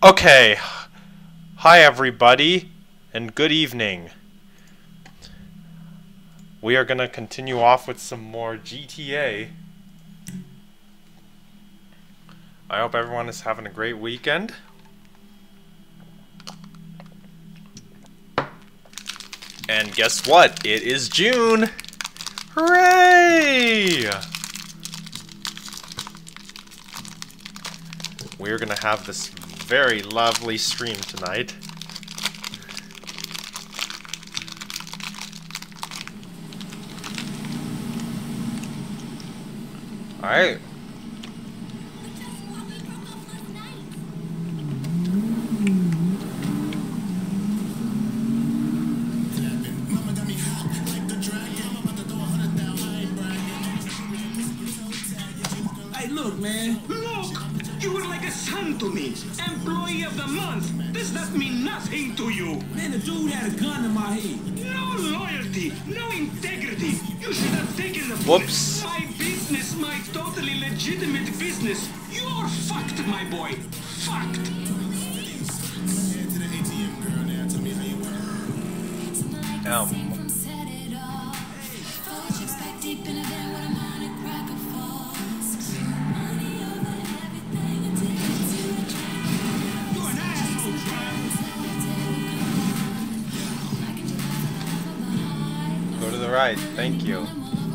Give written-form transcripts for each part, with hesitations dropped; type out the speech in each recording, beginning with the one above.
Okay, hi everybody, and good evening. We are gonna continue off with some more GTA. I hope everyone is having a great weekend. And guess what? It is June! Hooray! We're gonna have this very lovely stream tonight. Alright. Hey, look, man. Look! You were like a son to me. Employee of the month. Does that mean nothing to you? Man, the dude had a gun to my head. No loyalty, no integrity. You should have taken the Whoops. My business, my totally legitimate business. You're fucked, my boy. Fucked. You're an asshole, Go to the right, thank you.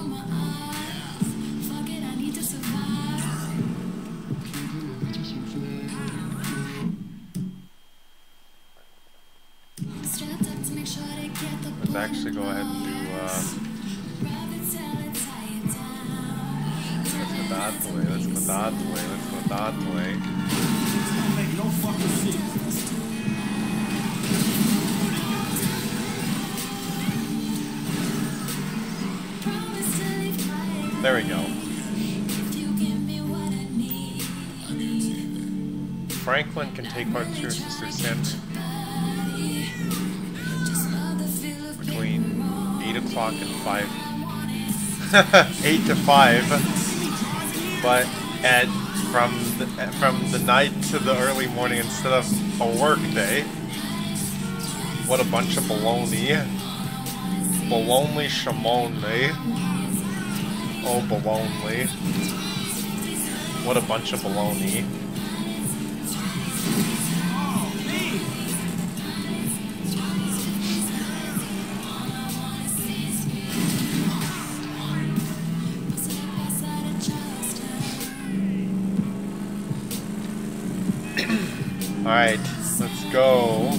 Let's actually go ahead and do, let's go that way, let's go that way, let's go that way. Don't make no fucking sense. There we go. Franklin can take part to your sister Sand between 8 o'clock and 5. 8 to 5. But from the night to the early morning instead of a work day. What a bunch of baloney. Baloney Shimon, eh? Oh, baloney. What a bunch of baloney. Alright, let's go.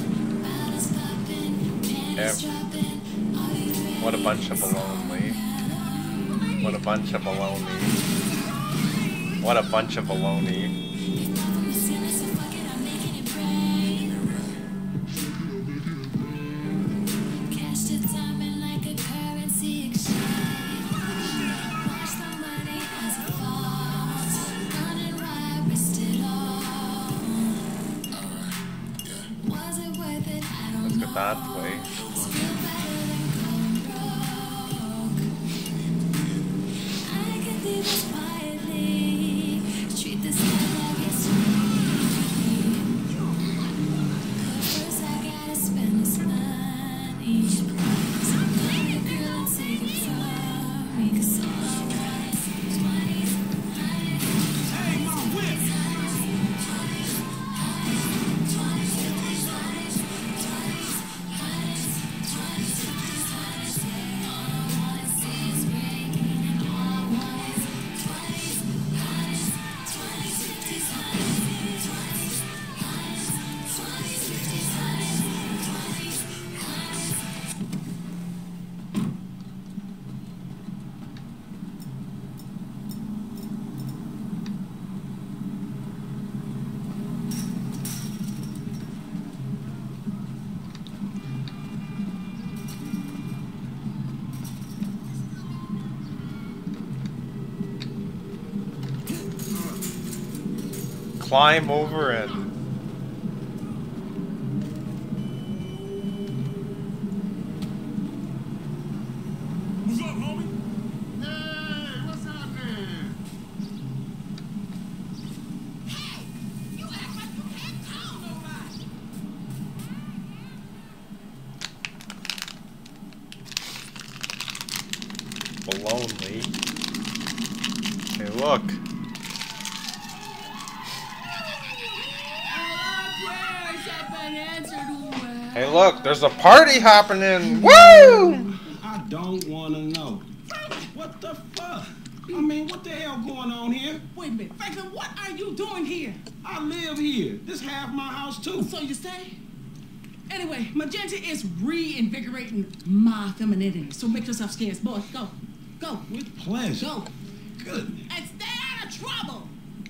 What a bunch of baloney. What a bunch of baloney. What a bunch of baloney. Let's go that way. Climb over it. What's up, homie? Hey, what's happening? Hey, you act like you can't count on lonely. Hey, look. Hey, look, there's a party happening. Woo! I don't want to know. What the fuck? I mean, what the hell going on here? Wait a minute, Franklin, what are you doing here? I live here. This half my house, too. So you say? Anyway, Magenta is reinvigorating my femininity. So make yourself scarce, boy. Go. Go. With pleasure. Go. Good. And stay out of trouble.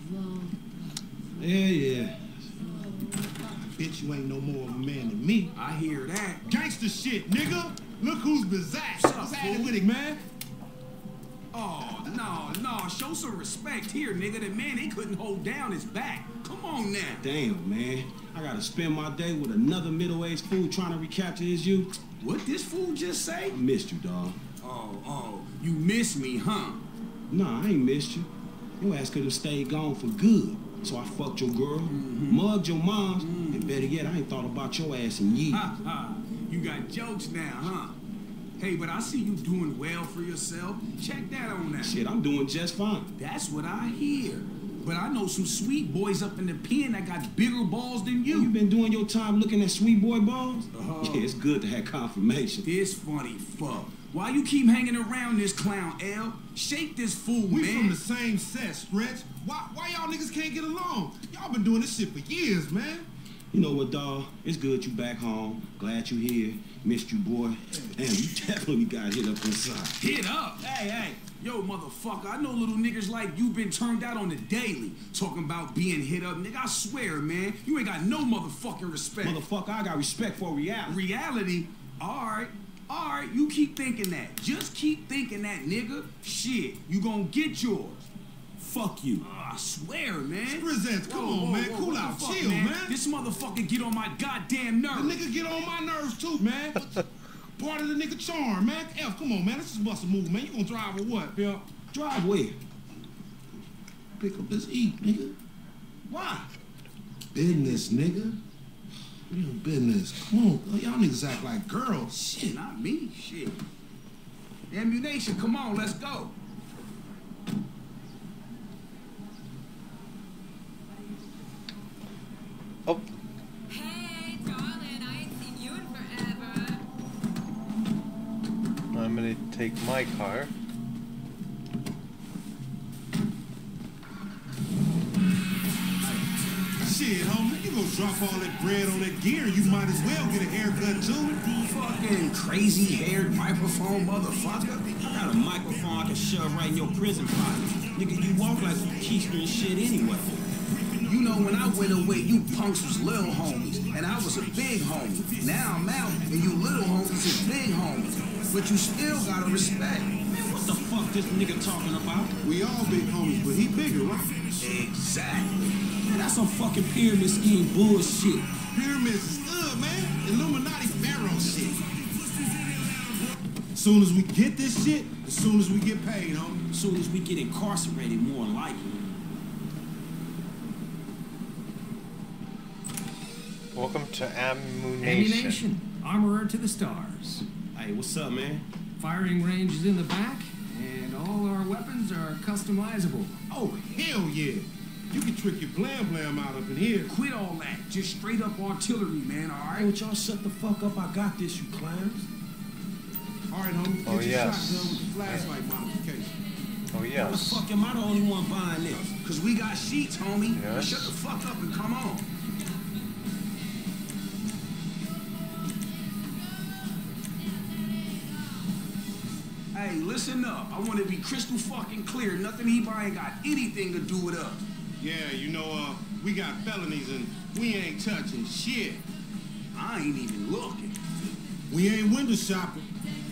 Yeah. Bitch, you ain't no more of a man than me. I hear that. Gangsta shit, nigga. Look who's bizarre. What's happening with it, man? Oh, no. Show some respect here, nigga. The man, they couldn't hold down his back. Come on now. Damn, man. I gotta spend my day with another middle-aged fool trying to recapture his youth. What this fool just say? I missed you, dawg. Oh, you miss me, huh? Nah, I ain't missed you. Your ass could have stayed gone for good. So I fucked your girl, mugged your moms, and better yet, I ain't thought about your ass in years. Ha. You got jokes now, huh? Hey, but I see you doing well for yourself. Check that on that. Shit, I'm doing just fine. That's what I hear. But I know some sweet boys up in the pen that got bigger balls than you. You been doing your time looking at sweet boy balls? Yeah, it's good to have confirmation. This funny fuck. Why you keep hanging around this clown, L? Shake this fool, We man. from the same set, Stretch. Why y'all niggas can't get along? Y'all been doing this shit for years, man. You know what, dawg? It's good you back home. Glad you here. Missed you, boy. Damn, you definitely got hit up inside. Hit up? Hey. Yo, motherfucker, I know little niggas like you been turned out on the daily. Talking about being hit up, nigga. I swear, man. You ain't got no motherfucking respect. Motherfucker, I got respect for reality. Reality? All right, you keep thinking that. Just keep thinking that, nigga. Shit, you gonna get yours. Fuck you. I swear, man. Presents, come on, man. Cool what out. the fuck, Chill, man. This motherfucker get on my goddamn The nerves. nigga get on my nerves too, man. Part of the nigga charm, man. F, come on, man. Let's just bust a move, man. You gonna drive or what? Yeah. Drive where? Pick up this E, nigga. Why? Business, nigga. Real business. Come on. Y'all niggas act like girls. Shit, not me. Shit. Ammunition, come on, let's go. Oh, Hey, darling, I ain't seen you in forever. I'm gonna take my car. Shit, homie. You gonna drop all that bread on that gear, you might as well get a haircut too. Fucking crazy-haired microphone motherfucker. I got a microphone I can shove right in your prison pocket. Nigga, you walk like you keystering shit anyway. You know, when I went away, you punks was little homies, and I was a big homie. Now I'm out, and you little homies is big homies. But you still gotta respect. Man, what the fuck this nigga talking about? We all big homies, but he bigger, right? Exactly. Man, that's some fucking pyramid scheme bullshit. Pyramids is good, man. Illuminati pharaoh shit. Soon as we get this shit, as soon as we get paid, homie. As soon as we get incarcerated, more likely. Welcome to Ammunition. Ammunition. Armorer to the stars. Hey, what's up, man? Firing range is in the back, and all our weapons are customizable. Oh, hell yeah. You can trick your blam out up in here. Quit all that. Just straight up artillery, man, all Hey, right? would y'all shut the fuck up? I got this, you clowns. All right, homie. Oh, Get your yes. shotgun with the flashlight modification. Oh, Why the yes. fuck am I the only one buying this? Because we got sheets, homie. Now Yes. shut the fuck up and come on. Hey, listen up. I want to be crystal fucking clear. Nothing he buying got anything to do with us. Yeah, you know, we got felonies and we ain't touching shit. I ain't even looking. We ain't window shopping.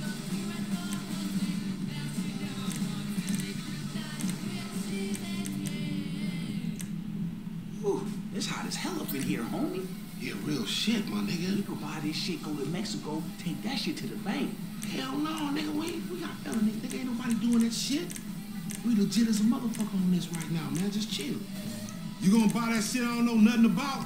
Whew, it's hot as hell up in here, homie. Yeah, real shit, my nigga. You could buy this shit, go to Mexico, take that shit to the bank. Hell no, nigga. We got felonies. Nigga, ain't nobody doing that shit. We legit as a motherfucker on this right now, man. Just chill. You gonna buy that shit I don't know nothing about?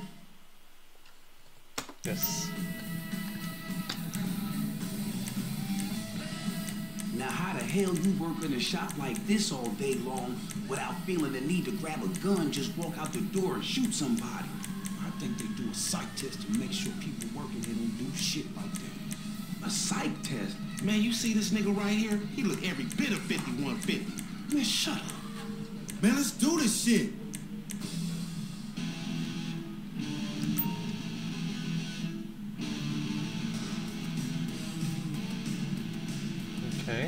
Yes. how the hell you work in a shop like this all day long without feeling the need to grab a gun, just walk out the door and shoot somebody? I think they do a psych test to make sure people working here don't do shit like that. A psych test? Man, you see this nigga right here? He look every bit of 5150. Man, shut up. Man, let's do this shit. Okay.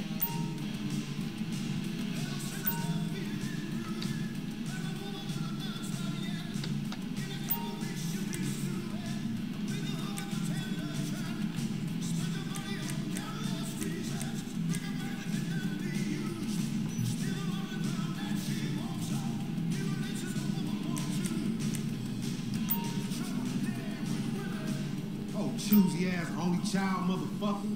Oh, choosy ass only child motherfucker.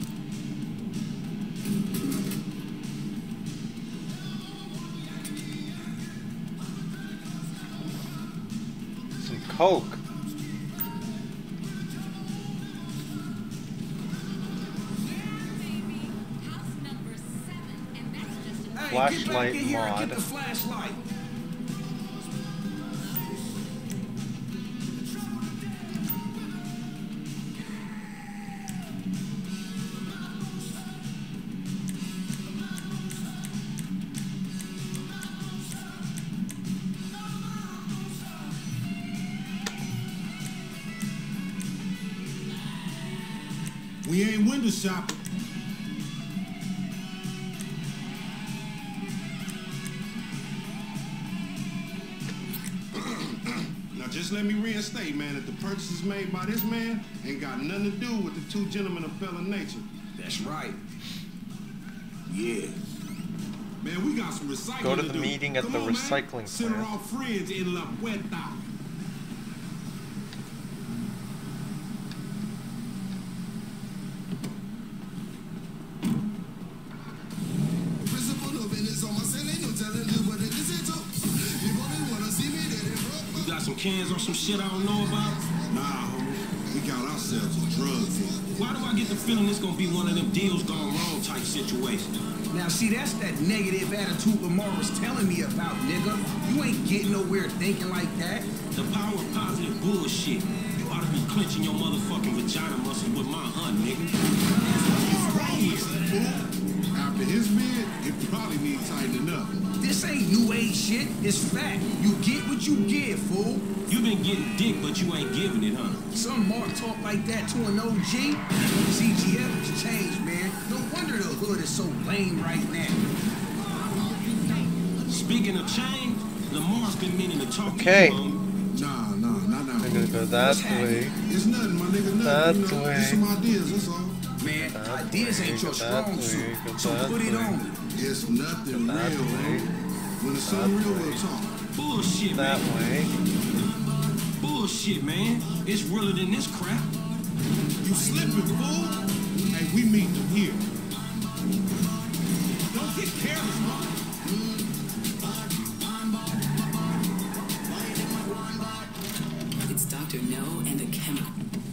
Some coke. Hey, Flashlight get back in here and mod. get the flashlight. We ain't window shopping. Now just let me reinstate, man, that the purchases made by this man ain't got nothing to do with the two gentlemen of felon nature. That's right. Yeah. Man, we got some recycling Go to to the do. meeting at Come the on, man. recycling Send plant. our friends in La Puerta. You got some cans or some shit I don't know about? Nah, homie. We got ourselves a drug deal. Why do I get the feeling this gonna be one of them deals gone wrong type situations? Now, see, that's that negative attitude Lamar was telling me about, nigga. You ain't getting nowhere thinking like that. The power of positive bullshit. You ought to be clenching your motherfucking vagina muscle with my hunt, nigga. After his bid, it probably needs tightening up. This ain't new age shit. It's fact. You get what you give, fool. You been getting dick, but you ain't giving it, huh? Some Mark talk like that to an OG. CGF has changed, man. No wonder the hood is so lame right now. Speaking of change, Lamar's been meaning to talk Okay. to you, homie. Nah, not now. I'm gonna go that way. It's nothing, my nigga. That Nothing. You know, way. just some ideas, that's all. Man, That ideas way, ain't your that strong way, suit. go So that put it way. on me. It's nothing That real, way. homie. When it's something real, we'll talk. Bullshit, That man. way. Bullshit, man. It's realer than this crap. You slipping, fool. Hey, we meet them here. Don't get careless, huh? It's Dr. No and a chemical.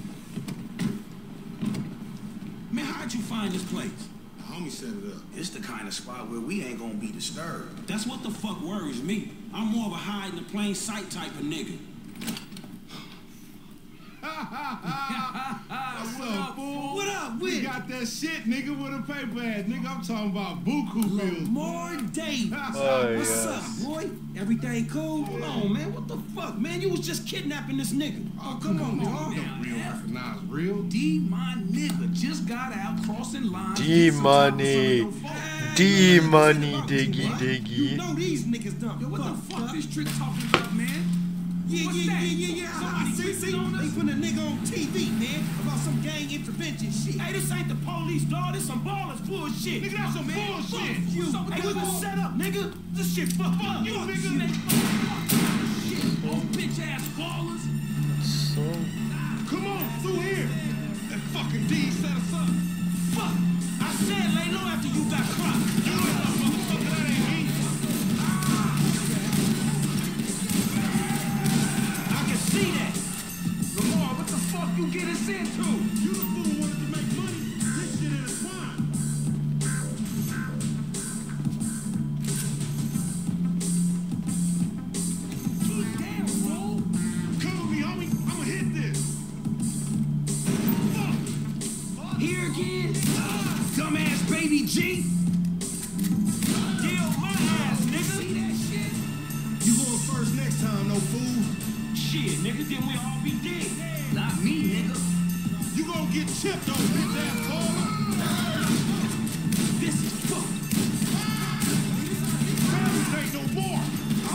Man, how'd you find this place? The homie set it up. It's the kind of spot where we ain't gonna be disturbed. That's what the fuck worries me. I'm more of a hide in the plain sight type of nigga. What's up, fool? What up, We with? got that shit, nigga, with a paper ass. Nigga, I'm talking about buku bills. Lamar Davis. Oh, What's yes. up, boy? Everything cool? Hold on, man. What the fuck, man? You was just kidnapping this nigga. Oh, come on, dog. Real recognize real. D, my nigga, just got out crossing lines. D-Money. D-Money, diggy, You diggy. know these niggas dumb. Yo, what the fuck up? this trick talking about, man? Yeah, What's yeah, that? yeah, yeah. Somebody See, on us? they put a nigga on TV, man, about some gang intervention shit. Hey, this ain't the police, dog. This some ballers bullshit. Nigga, that's some bullshit. Fuck you. Hey, we was set up, nigga. This shit fucked up. You, nigga. Shit, old bitch ass ballers. So, Come on, through here. That fucking D set us up. Fuck. I said lay low after you got clocked. You ain't no motherfucker, that ain't me. I can see that. Lamar, what the fuck you get us into? You the fool wanted to make money. This shit is fine. G. Deal my ass, nigga. See that shit? You going first next time, no fool. Shit, nigga, then we all be dead. Not me, nigga. You gonna get chipped, though, bitch ass baller. This is fucked. Travis ain't no more.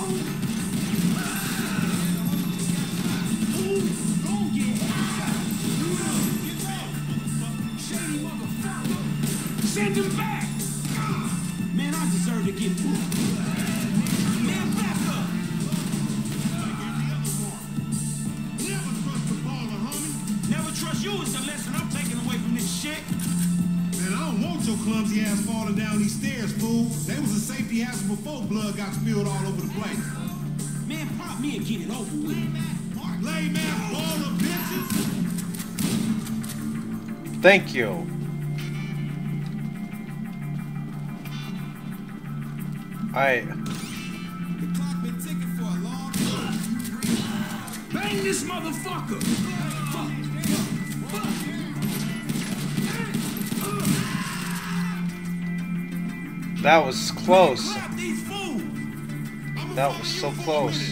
Send him back! Man, I deserve to get whooped. Man, back up! Never trust the baller, homie. Never trust you is the lesson I'm taking away from this shit. Man, I don't want your clumsy ass falling down these stairs, fool. They was a safety hazard before blood got spilled all over the place. Man, pop me and get it over with. Lame ass baller bitches. Thank you. The clock been ticking for a long time. Bang this motherfucker! That was close. Clap these fools! That was so close.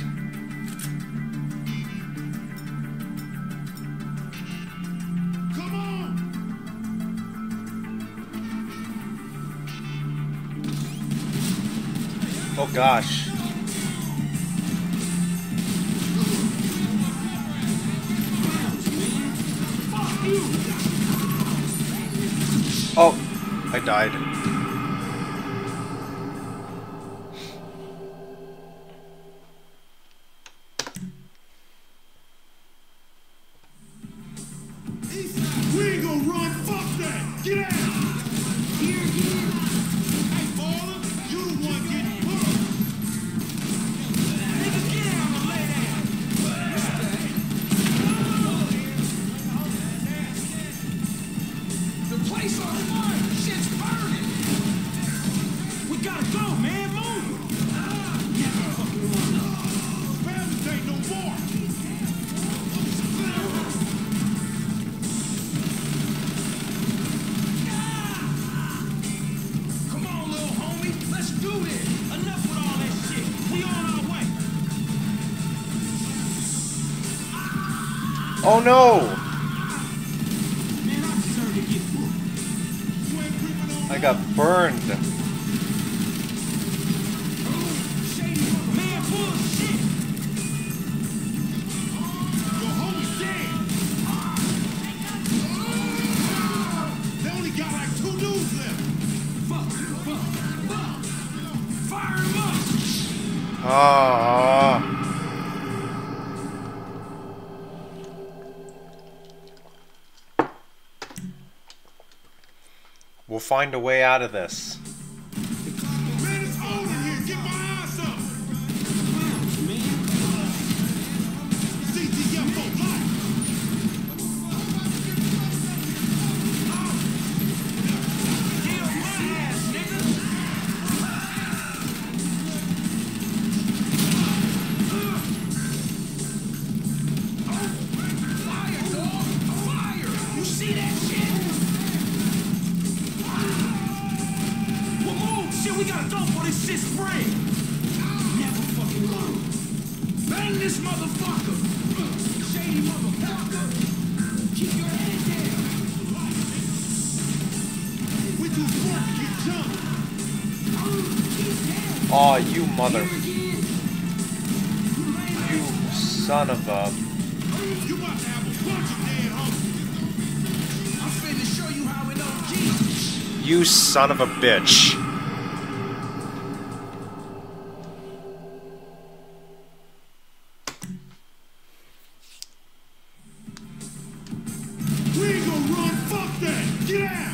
Come on! Oh gosh. Oh, I died. We ain't gonna run, fuck that! Get out! Here, here! Hey, baller, you the one getting pushed! Nigga, get out and lay down! The place on fire. Shit's burning. We gotta go, man, move! Travis ain't no more! Come on, little homie, let's do this! Enough with all that shit! We on our way! Oh no! Man, I deserve to get whooped. You ain't creeping on I got burned. Man, bullshit! your homie dead! They only got like 2 dudes left! Fuck! Fire him up! Ah. We'll find a way out of this. Man, it's over here! Get my ass up! CTF for life! Deal my ass, nigga! Fire, dog. Fire. You see that shit? Well, move! Shit, we gotta go before this shit spread! Never fucking learn. Bang this motherfucker! Shady motherfucker! Keep your head down! We too smart to get jumped! Aw, you mother... You son of a... You about to have a bunch of dead homies! I'm finna show you how it OG. You son of a bitch. We ain't gonna run, fuck that! Get out!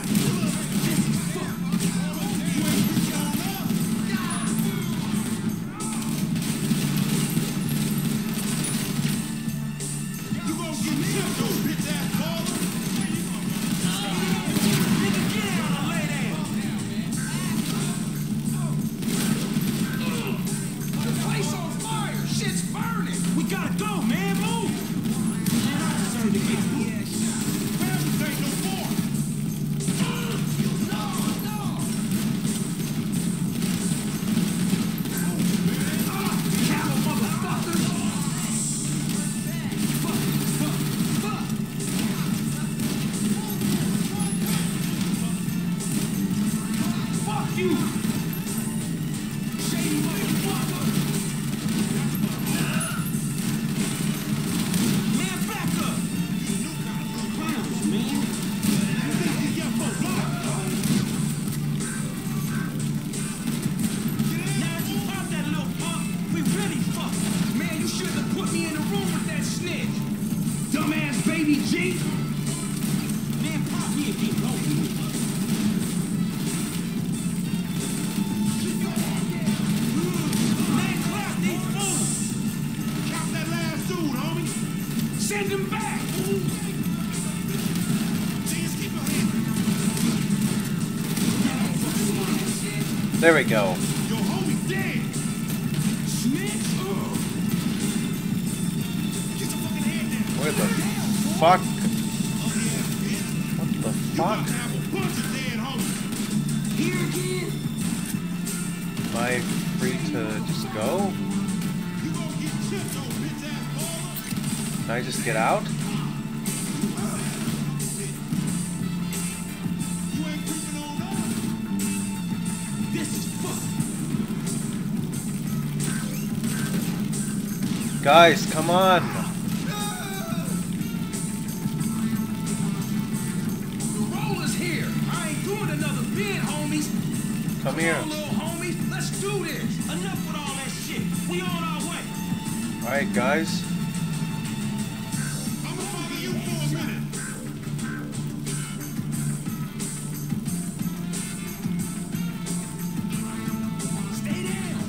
You gonna get chipped, though, bitch ass baller! Nigga, get out and lay down! The place on fire. Shit's burning. We gotta go, man, move! Man, I deserve to get whooped. Travis ain't no more! dumbass baby G. Man, pop me and get low. Man, clap these fools. Count that last dude, homie. Send him back. Jeez, keep your hand. There we go. Your homie dead. Snitch. Get your fucking hand down. Where the fuck? What the You fuck? about to have a bunch of dead homies. Here again. Am I free to just go? You gonna get chipped, old bitch ass baller. Can I just get out? You ain't creeping on us. This is fuck. Guys, come on. The roller's here. I ain't doing another bid, homies. Come here. Come on, little homies. Let's do this. Enough with all that shit. We on our way. Alright, guys. I'm gonna follow you for a minute. Stay down.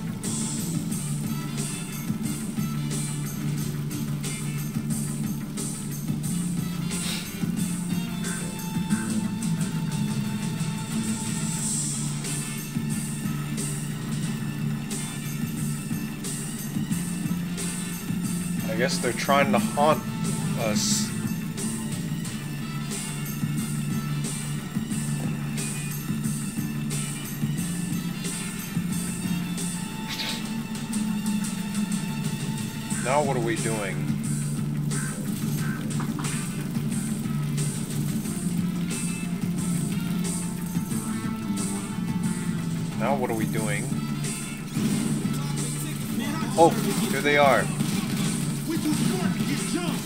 I guess they're trying to haunt us. Now what are we doing? Now what are we doing? Oh, here they are. We too smart to get jumped.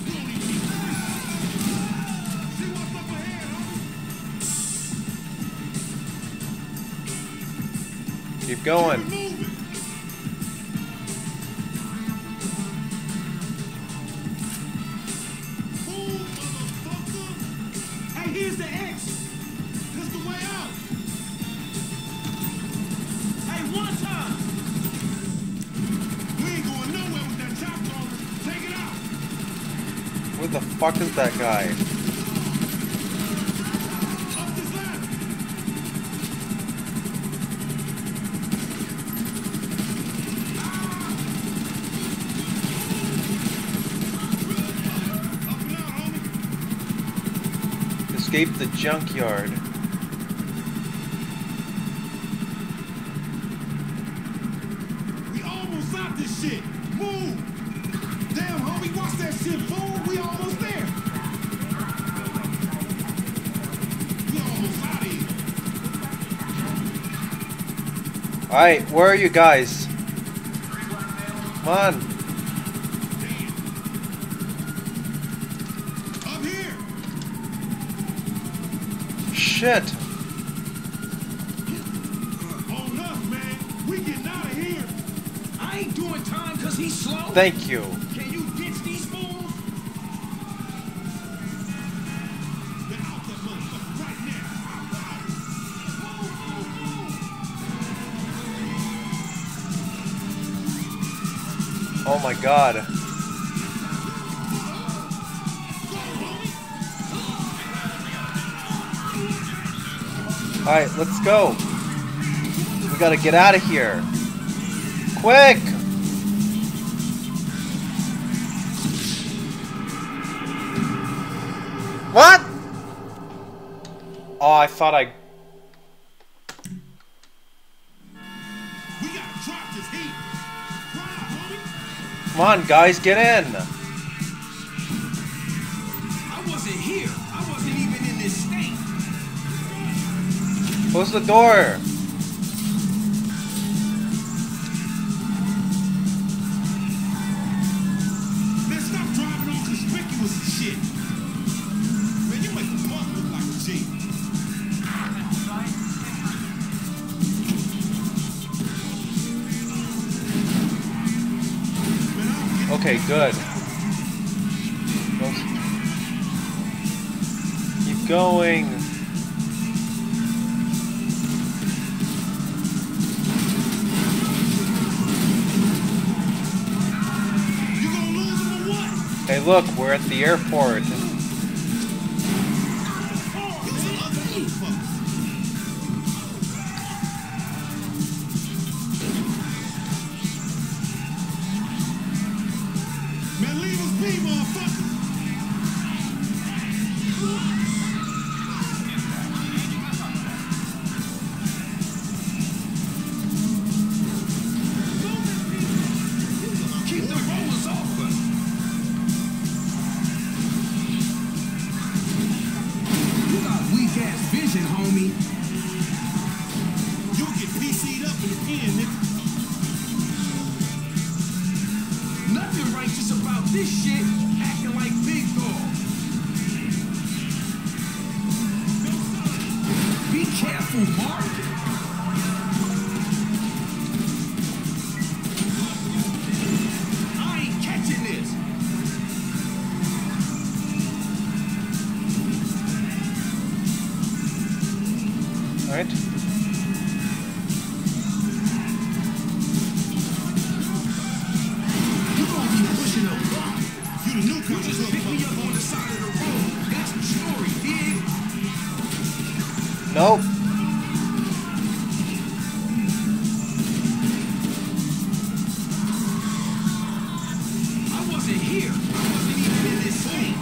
See what's up ahead, homie. Keep going. Keep it moving. Move, motherfucker. Hey, here's the X. That's the way out. Hey, one time. We ain't going nowhere with that chop office. Take it out. Where the fuck is that guy? Up this ladder. Up and out, homie. Escape the junkyard. We almost out this shit. Move. Damn, homie, watch that shit, fool. We almost there. We almost out of here. Alright, where are you guys? Come on. Up here. Shit. On us, man. We getting out of here. I ain't doing time because he's slow. Thank you. Can you ditch these fools? They're out that motherfucker right now. Move, move, move. Oh my god. Alright, let's go. We gotta get out of here. Quick! What? Oh, I thought I... We gotta drop this heat. Drive, homie. Come on, guys, get in. I wasn't here. I wasn't even in this state. Close the door. Man, stop driving all conspicuous and shit. Man, you make the fuck look like a G. Okay, good. No going. You gonna lose him or what? Hey, look, we're at the airport. Man, leave us be, motherfucker. Keep the rollers off us. You got weak ass vision, homie. You'll get PC'd up in the pen, nigga. Nothing righteous about this shit. Acting like big dog. Be careful, Mark. I ain't catching this. All right. You gonna be pushing a bump. You the newcomer. You just pick me up on the side of the road. That's the story, dig? Nope. I wasn't here. I wasn't even in this scene.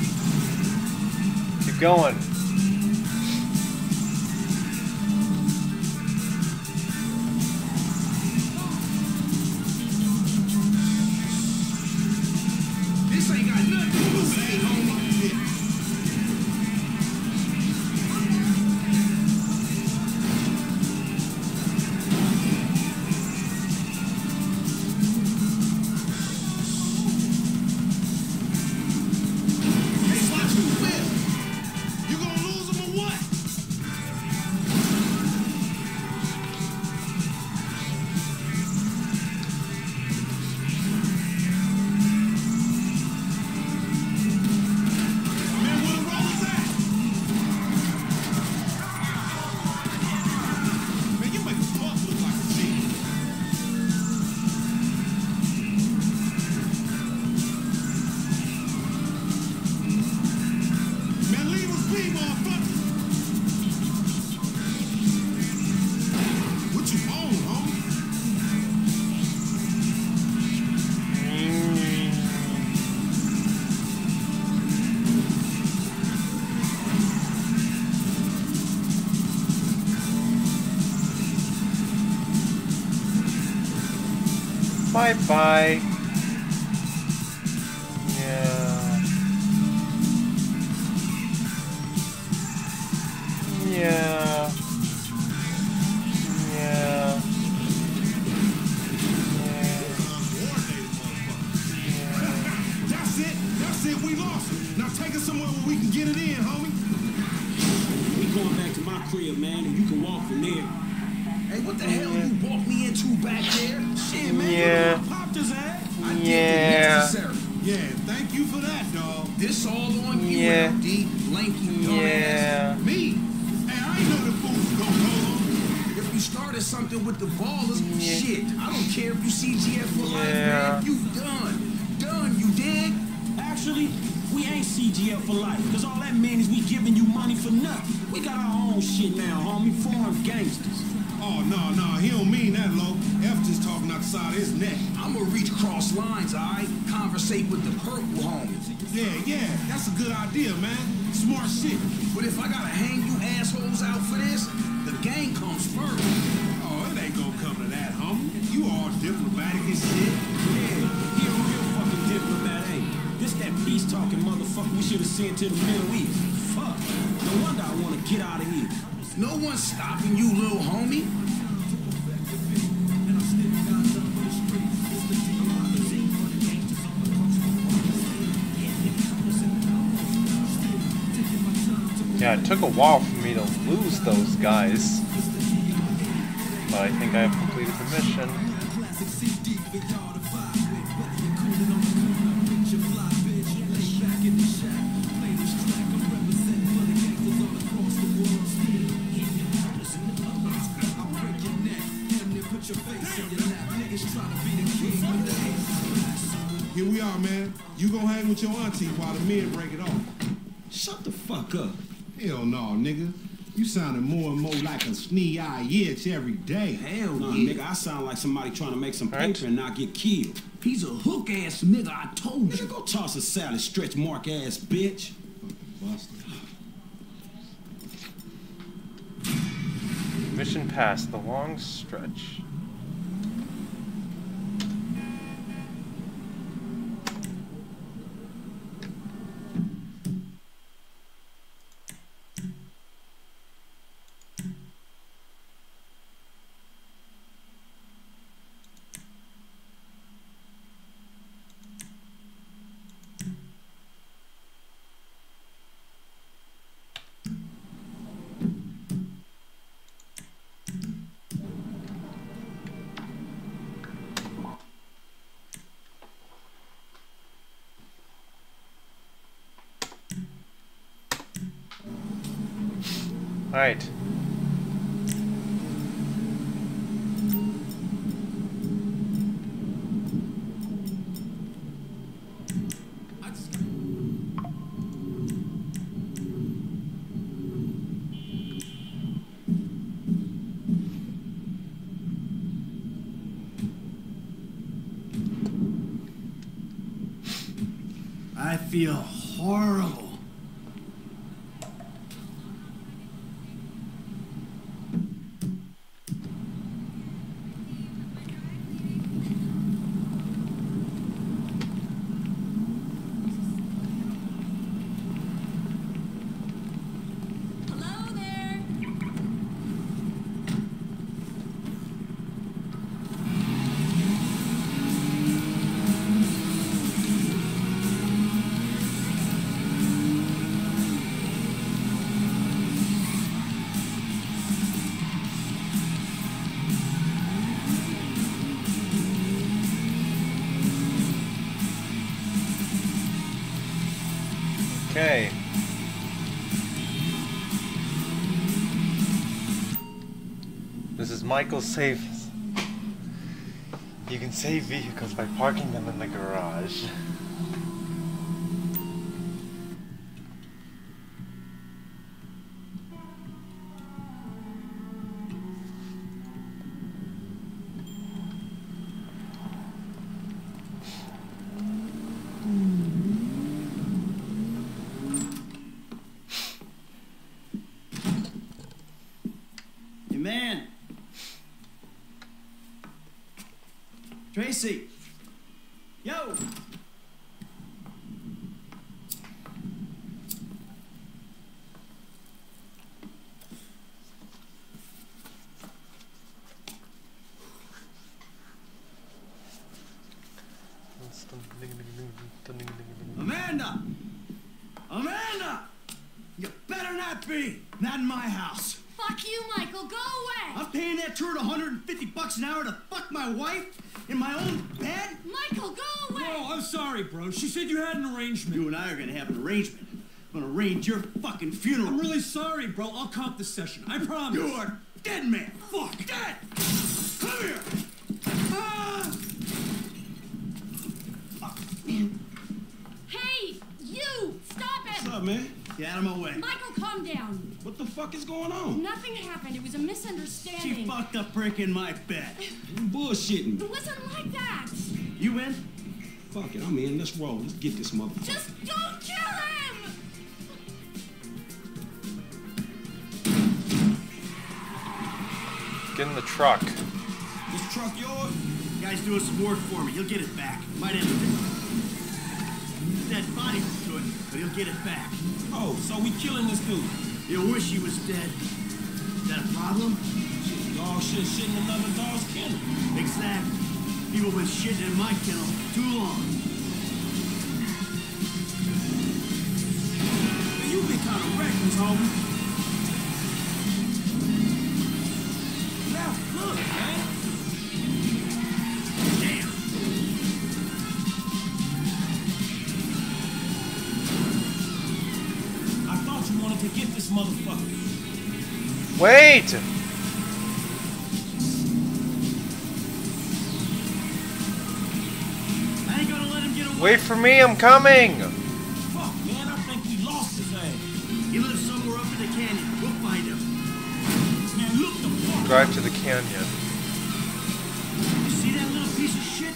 Keep going. This ain't got nothing to do with me, homie. Hey, watch me whip. You gonna lose him or what? Man, where the rollers at? Man, you make a buck look like a G. Man, leave us be, motherfucker. What you on, homie? Bye bye. Yeah. Yeah. Yeah. That's it. That's it. We lost him. Now take us somewhere where we can get it in, homie. We going back to my crib, man, and you can walk from there. Hey, what the hell you walked me into back there? Shit, man. Yeah. You popped his ass. I did Yeah. the necessary. Yeah, thank you for that, dog. This all on you, Yeah. LD, lanky dumbass. Yeah. Me? Hey, I ain't know the fool was gonna go on. If you started something with the ballers, Yeah. shit, I don't care if you CGF for life, Yeah. man. You done. Done, you dig? Actually, we ain't CGL for life, because all that means is we giving you money for nothing. We got our own shit now, homie. Foreign gangsters. Oh, no, he don't mean that, Lo. F just talking outside his neck. I'ma reach cross lines, alright? Conversate with the purple homies. Yeah, that's a good idea, man. Smart shit. But if I gotta hang you assholes out for this, the gang comes first. Oh, it ain't gonna come to that, homie. You all diplomatic and shit. Yeah, he a real fucking diplomat, ain't he? This that peace-talking motherfucker we should have sent to the Middle East. Fuck. No wonder I want to get out of here. No one's stopping you, little homie. Yeah, it took a while for me to lose those guys. But I think I have completed the mission. here we are, man. You gonna hang with your auntie while the men break it off. Shut the fuck up. Hell no, nigga. You sounding more and more like a snee-eye itch every day. Hell Nah, yeah. Nigga, I sound like somebody trying to make some paper and not get killed. He's a hook-ass nigga, I told you. Nigga, go toss a salad, stretch mark ass bitch. Buster. Mission passed. The long stretch. All right. I feel horrible. Hello there. Okay. This is Michael's safe. You can save vehicles by parking them in the garage. Hey, man. Tracy. Yo. Amanda! Amanda! You better not be! Not in my house. Fuck you, Michael. Go away. I'm paying that turd $150 an hour to fuck my wife in my own bed? Michael, go away. Oh, I'm sorry, bro. She said you had an arrangement. You and I are gonna have an arrangement. I'm gonna arrange your fucking funeral. I'm really sorry, bro. I'll comp the session. I promise. You are dead, man. Fuck. Dead. Come here. Ah! Hey, you! Stop it! What's up, man? Get out of my way. Michael, calm down. What the fuck is going on? Nothing happened. It was a She misunderstanding. fucked a prick in my bed. You bullshitting. It wasn't like that. You in? Fuck it, I'm in. Let's roll. Let's get this motherfucker. Just don't kill him! Get in the truck. This truck yours? Guy's doing some work for me. He'll get it back. Might end up. That body was good, but he'll get it back. Oh, so we killing this dude. You'll wish he was dead. Is that a problem? Shit, dog shit shitting another dog's kennel. Exactly. People been shitting in my kennel too long. Man, you been kind of reckless, homie. Now, look, man. Damn. I thought you wanted to get this motherfucker. Wait! I ain't gonna let him get away Wait for me, I'm coming! Fuck, man, I think we lost his ass. He lives somewhere up in the canyon. We'll find him. Man, look the fuck. Drive to the canyon. You see that little piece of shit?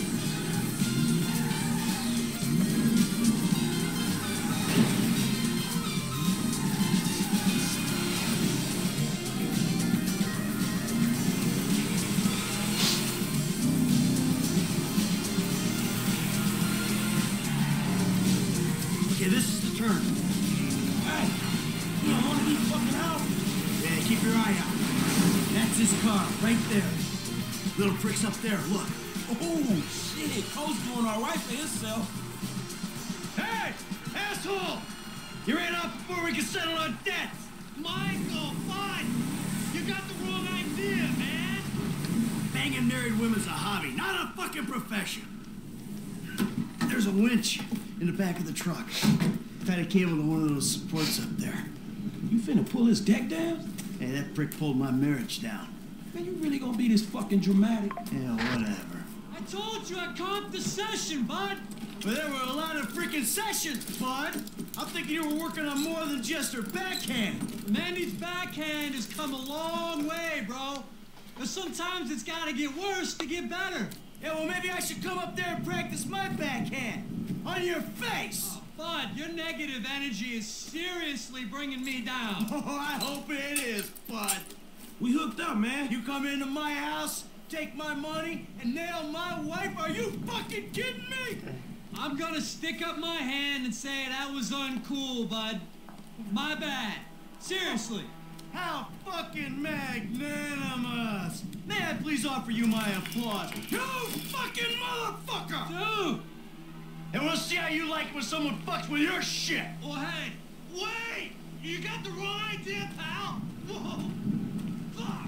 Okay, this is the turn. Hey, you don't want to be fucking out? Yeah, keep your eye out. That's his car, right there. Little prick's up there, look. Oh, shit. Cole's doing all right for himself. Hey, asshole! You ran off before we could settle our debts. Michael, fine. You got the wrong idea, man. Banging married women's a hobby, not a fucking profession. There's a winch in the back of the truck. Tied a cable to one of those supports up there. You finna pull his deck down? Hey, that prick pulled my marriage down. Man, you really gonna be this fucking dramatic? Yeah, whatever. I told you I comped the session, bud. But there were a lot of freaking sessions, bud. I'm thinking you were working on more than just her backhand. Mandy's backhand has come a long way, bro. But sometimes it's gotta get worse to get better. Yeah, well, maybe I should come up there and practice my backhand. On your face! Bud, your negative energy is seriously bringing me down. Oh, I hope it is, bud. We hooked up, man. You come into my house, take my money, and nail my wife? Are you fucking kidding me? I'm gonna stick up my hand and say that was uncool, bud. My bad. Seriously. How fucking magnanimous! May I please offer you my applause? You fucking motherfucker! Dude! And we'll see how you like it when someone fucks with your shit! Well, hey, Wait! You got the wrong idea, pal! Whoa! Fuck!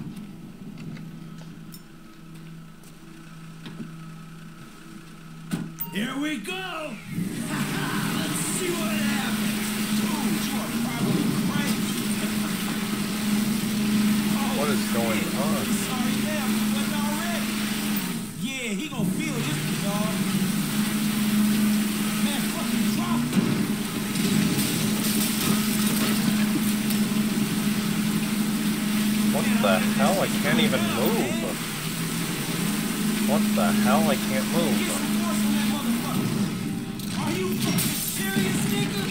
Here we go! Let's see what happens! Dude, you are probably crazy. What is going on? Sorry, damn, you wasn't already. Yeah, he gonna feel this, dog. Man, fucking drop it. What the hell? I can't even move. What the hell? I can't Get move. some force on that motherfucker. Are you fucking serious, nigga?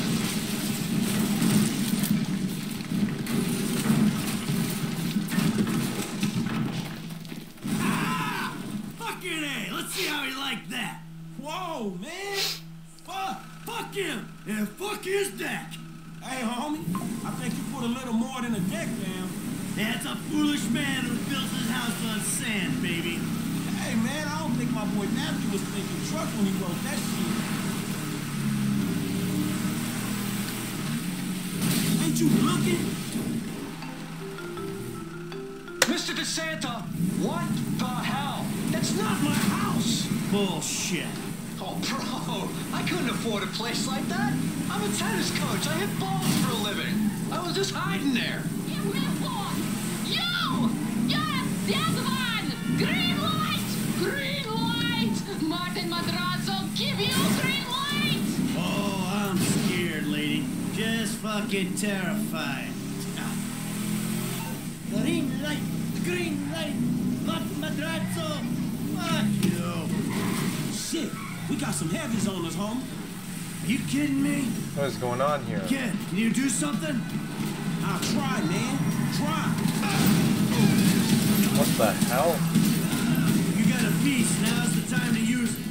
Ah! Fucking A! Let's see how he liked that! Whoa, man. Fuck. Fuck him! And fuck his deck! Hey, homie, I think you put a little more than a deck down. That's a foolish man who builds his house on sand, baby. Hey, man, I don't think my boy Matthew was thinking truck when he wrote that shit. Ain't you looking? Mr. DeSanta, what the hell? That's not my house! Bullshit. Oh, bro, I couldn't afford a place like that. I'm a tennis coach. I hit balls for a living. I was just hiding there. You! Yes, the other one! Green light! Green light! Martin Madrazo, give you green light! Oh, I'm scared, lady. Just fucking terrified. Green light! Green light! Martin Madrazo! Fuck you! Shit, we got some heavies on us, homie. Are you kidding me? What is going on here? Kid, can you do something? I'll try, man. Try. What the hell? You got a piece, now's the time to use it.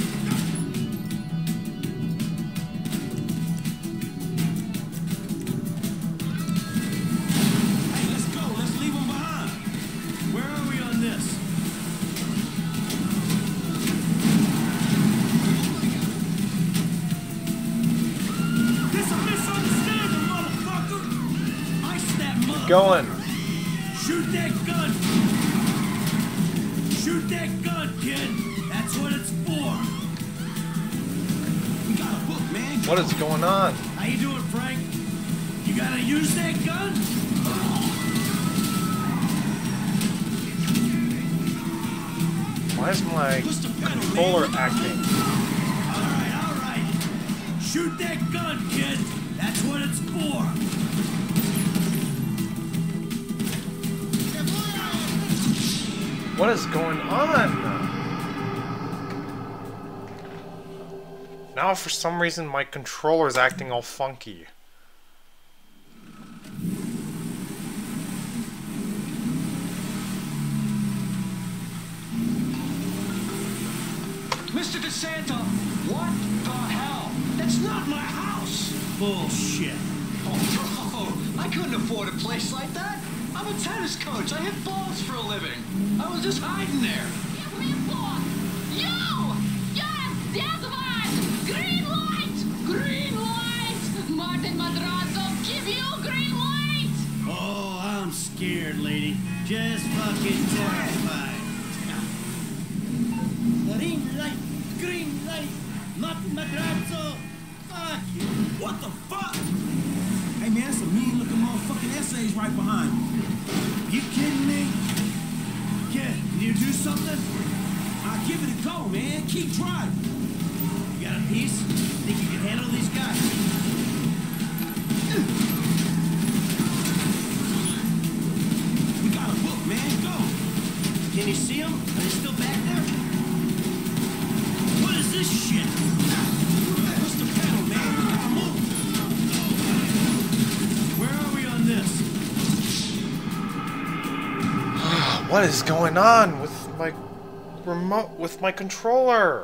Hey, let's go. Let's leave them behind. Where are we on this? This a misunderstanding, motherfucker. Ice that motherfucker. Going. Shoot that gun. Shoot that gun, kid. That's what it's for. We got a book, man. What is going on? How you doing, Frank? You gotta use that gun? Why is my Push the pedal, controller man. acting? Shoot that gun, kid. That's what it's for. What is going on? Now for some reason my controller's acting all funky. Mr. DeSanta, what the hell? That's not my house! Bullshit. Oh, bro, I couldn't afford a place like that. I'm a tennis coach. I hit balls for a living. I was just hiding there. Give me phone. You! Yes, that one! Green light! Green light! Martin Madrazo, give you green light! Oh, I'm scared, lady. Just fucking terrified. Green light! Green light! Martin Madrazo! Fuck you! What the fuck? Hey man, that's some mean looking motherfucking essays right behind you. You kidding me? Kid, can you do something? I'll give it a go, man. Keep driving. You got a piece? Think you can handle these guys? We got a book, man. Go. Can you see them? Are they still back there? What is this shit? Push the pedal, man. We gotta move. Where are we on this? What is going on with my remote, with my controller?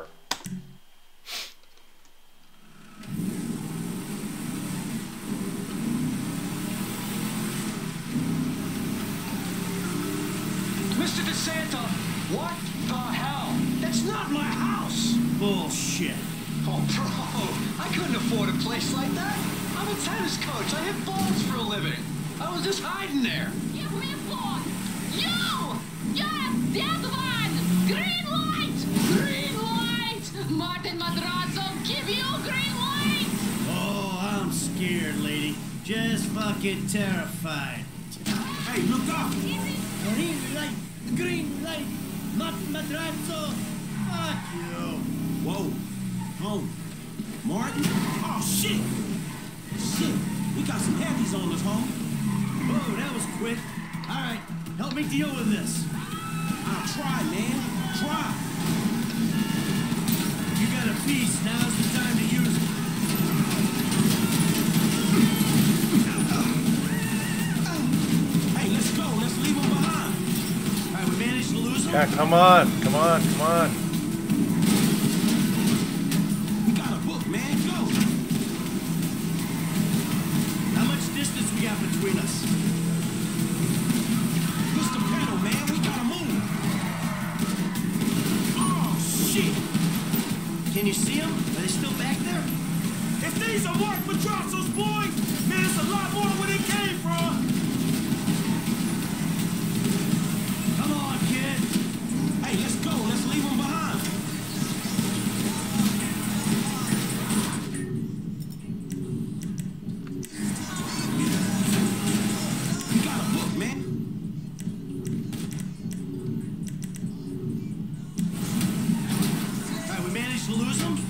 Mr. DeSanta, what the hell? That's not my house! Bullshit. Oh, bro, I couldn't afford a place like that. I'm a tennis coach. I hit balls for a living. I was just hiding there. Give me phone. You! Yes, that one! Green light! Green light! Martin Madrazo, give you green light! Oh, I'm scared, lady. Just fucking terrified. Hey, look out. Green light! Green light! Martin Madrazo! Fuck you! Whoa. Home. Martin? Oh, shit. Shit. We got some heavies on us, home. Whoa, that was quick. All right, help me deal with this. I'll try, man. Try. You got a piece. Now's the time to use it. Hey, let's go. Let's leave them behind. All right, we managed to lose them. Yeah, come on, come on, come on. We got a book, man. Go. How much distance we got between us? Push the pedal, man. We gotta move. Oh, shit. Can you see them? Are they still back there? If these are Mark Madrazo's boys, man, it's a lot more where they came from. Come on, kid. Hey, let's go. Let's leave them behind. We got a book, man. All right, we managed to lose them.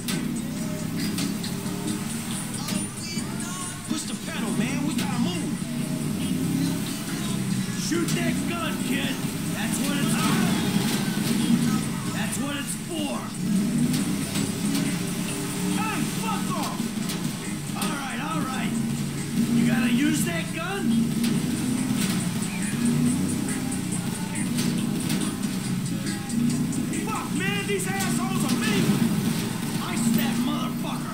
Push the pedal, man. We gotta move. Shoot that gun, kid. That's what it's for. That's what it's for. Hey, fuck off. All right, all right. You gotta use that gun? Fuck, man. These assholes are me. Ice that motherfucker.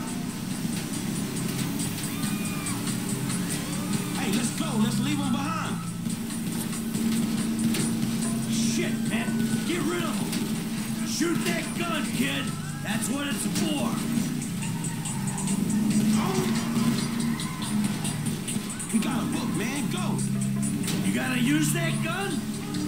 Hey, let's go. Let's leave them behind. Shit, man. Get rid of them. Shoot that gun, kid. That's what it's for. We got a book, man. Go. You gotta use that gun?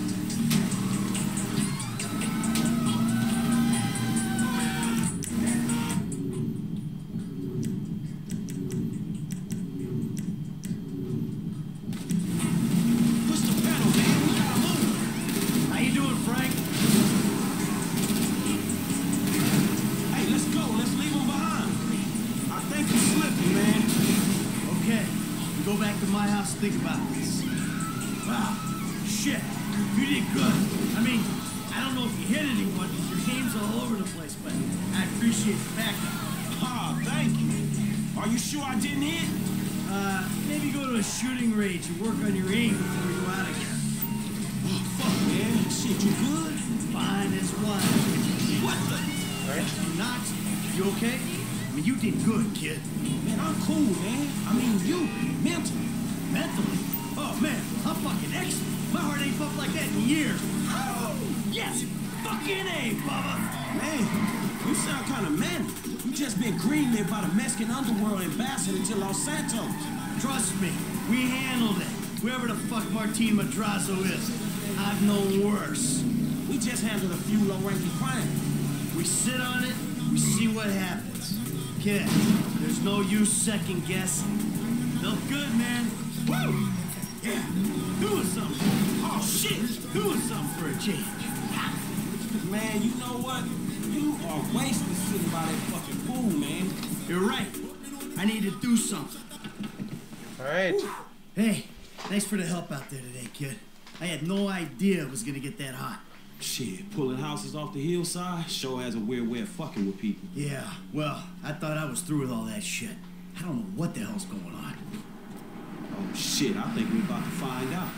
Push the pedal, man. We gotta move. How you doing, Frank? Hey, let's go. Let's leave them behind. I think my house to think about this. Wow. Shit. You did good. I mean, I don't know if you hit anyone because your game's all over the place, but I appreciate the backup. Ah, thank you. Are you sure I didn't hit? Maybe go to a shooting range and work on your aim before you out of here. Oh, fuck, man. Shit, you good? Fine as wine. What the? You not? You okay? I mean, you did good, kid. Man, I'm cool, man. I mean, you, mentally. Mentally? Oh, man, I'm fucking excellent. My heart ain't pumped like that in years. Oh, yes! Fucking A, Bubba! Man, you sound kind of manly. You just been greenlit by the Mexican underworld ambassador to Los Santos. Trust me, we handled it. Whoever the fuck Martin Madrazo is, I've known worse. We just handled a few low-ranking crimes. We sit on it, we see what happens. Kid, there's no use second guessing. Felt good, man. Woo! Yeah, doing something. Oh, shit, doing something for a change. Man, you know what? You are wasted sitting by that fucking pool, man. You're right. I need to do something. All right. Hey, thanks for the help out there today, kid. I had no idea it was gonna get that hot. Shit, pulling houses off the hillside sure has a weird way of fucking with people. Yeah, well, I thought I was through with all that shit. I don't know what the hell's going on. Oh, shit, I think we're about to find out.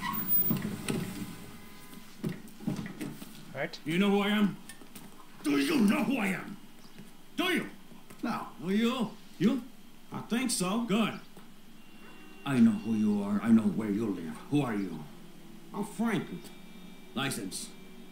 All right. You know who I am? Do you know who I am? Do you? No. Who you? You? I think so. Good. I know who you are. I know where you live. Who are you? I'm Franklin. License.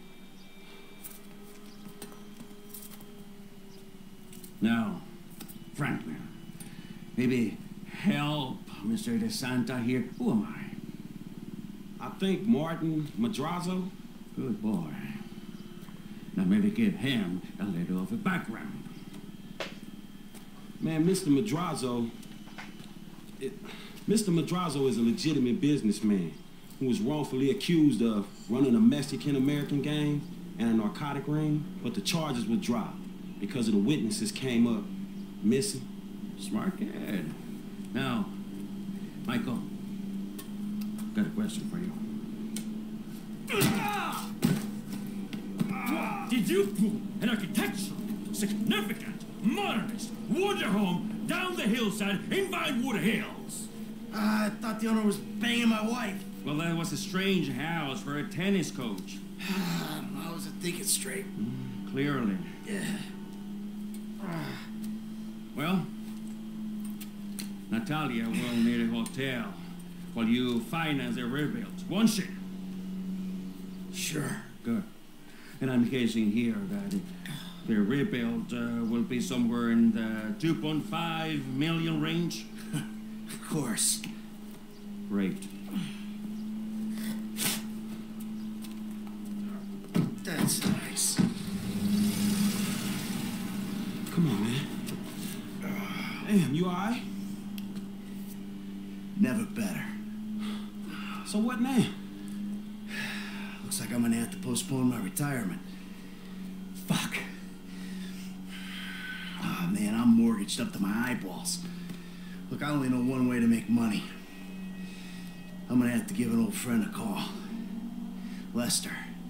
Now, Franklin, maybe help Mr. DeSanta here. Who am I? I think Martin Madrazo. Good boy. Now maybe give him a little of a background. Man, Mr. Madrazo is a legitimate businessman who was wrongfully accused of running a Mexican-American gang and a narcotic ring, but the charges were dropped because of the witnesses came up missing. Smart kid. Now, Michael, got a question for you. Did you put an architectural, significant, modernist wonder home down the hillside in Vinewood Hills? I thought the owner was banging my wife. Well, that was a strange house for a tennis coach. I wasn't thinking straight. Clearly. Yeah. Well, Natalia will need a hotel while you finance the rebuild, won't she? Sure. Good. And I'm guessing here that the rebuild will be somewhere in the 2.5 million range. Of course. Great. That's nice. Come on, man. Damn, you all right? Never better. So what now? Looks like I'm gonna have to postpone my retirement. Fuck. Oh, man, I'm mortgaged up to my eyeballs. Look, I only know one way to make money. I'm gonna have to give an old friend a call. Lester.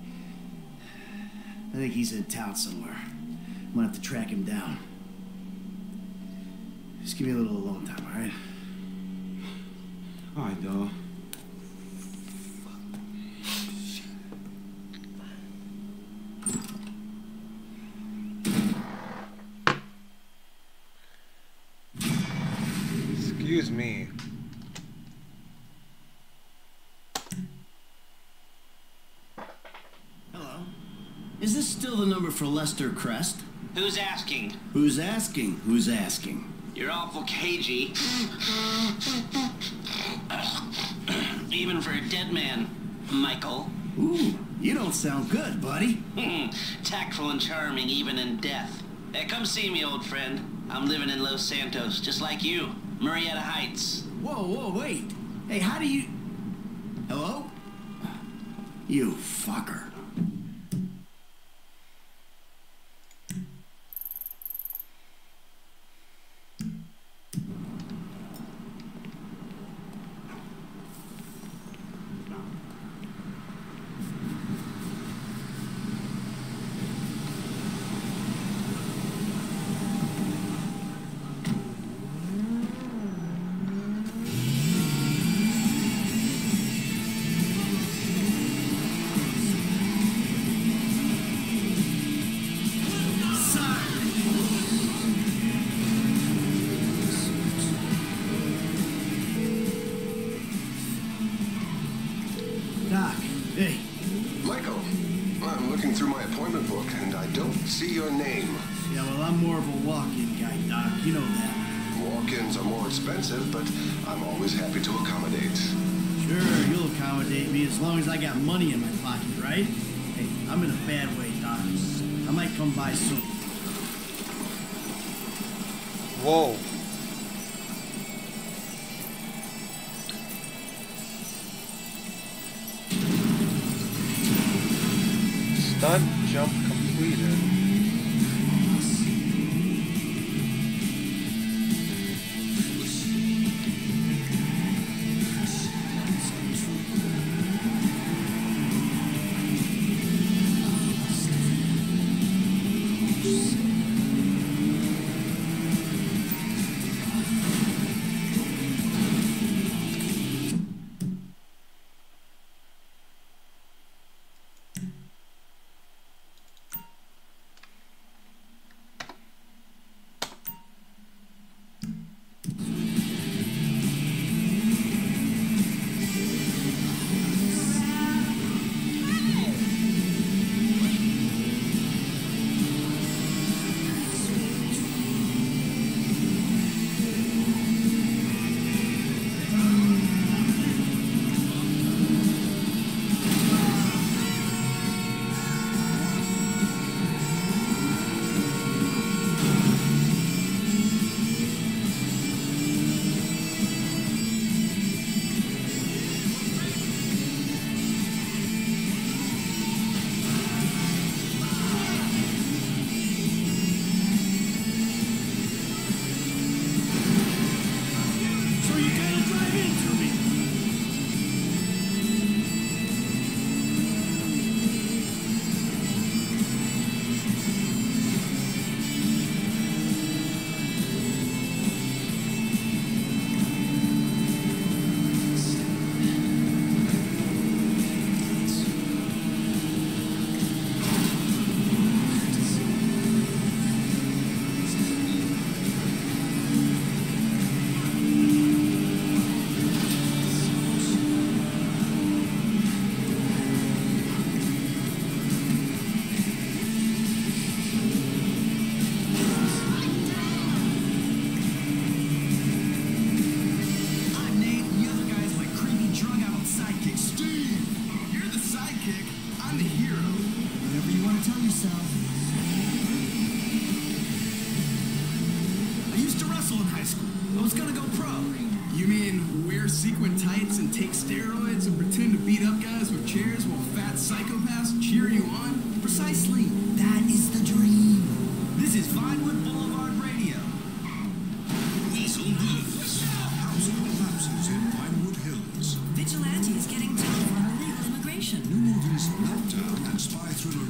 I think he's in town somewhere. I'm gonna have to track him down. Just give me a little alone time, all right? All right, dawg. Excuse me. Hello. Is this still the number for Lester Crest? Who's asking? Who's asking? Who's asking? You're awful cagey. Even for a dead man, Michael. Ooh, you don't sound good, buddy. Tactful and charming even in death. Hey, come see me, old friend. I'm living in Los Santos, just like you. Murrieta Heights. Whoa, wait. Hey, how do you... Hello? You fucker. don't see your name. Yeah, well, I'm more of a walk-in guy, Doc. You know that. Walk-ins are more expensive, but I'm always happy to accommodate. Sure, you'll accommodate me as long as I got money in my pocket, right? Hey, I'm in a bad way, Doc. I might come by soon. Whoa. Stunt jump completed. sequin tights and take steroids and pretend to beat up guys with chairs while fat psychopaths cheer you on? Precisely. That is the dream. This is Vinewood Boulevard Radio. Weasel News. Housing collapses in Vinewood Hills. Vigilantes getting tough on illegal immigration. New movies, Lockdown, and spy thriller.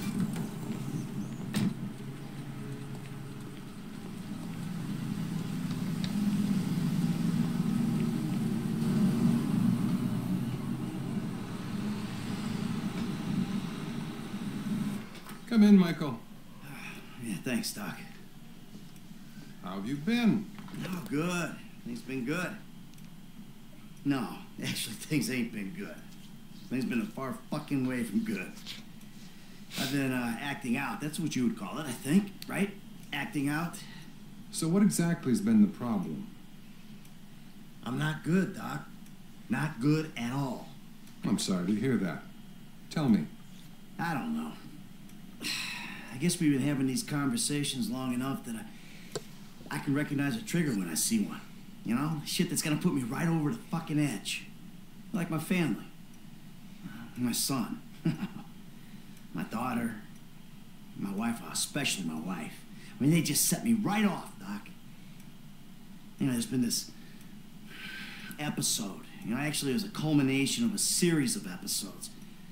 Come in, Michael. Yeah, thanks, Doc. How have you been? Oh, good. Things been good. No, actually, things ain't been good. Things been a far fucking way from good. I've been acting out. That's what you would call it, I think, right? Acting out. So what exactly has been the problem? I'm not good, Doc. Not good at all. I'm sorry to hear that. Tell me. I don't know. I guess we've been having these conversations long enough that I can recognize a trigger when I see one. You know? Shit that's gonna put me right over the fucking edge. Like my family. My son. My daughter. My wife, especially my wife. I mean, they just set me right off, Doc. You know, there's been this episode. You know, actually it was a culmination of a series of episodes.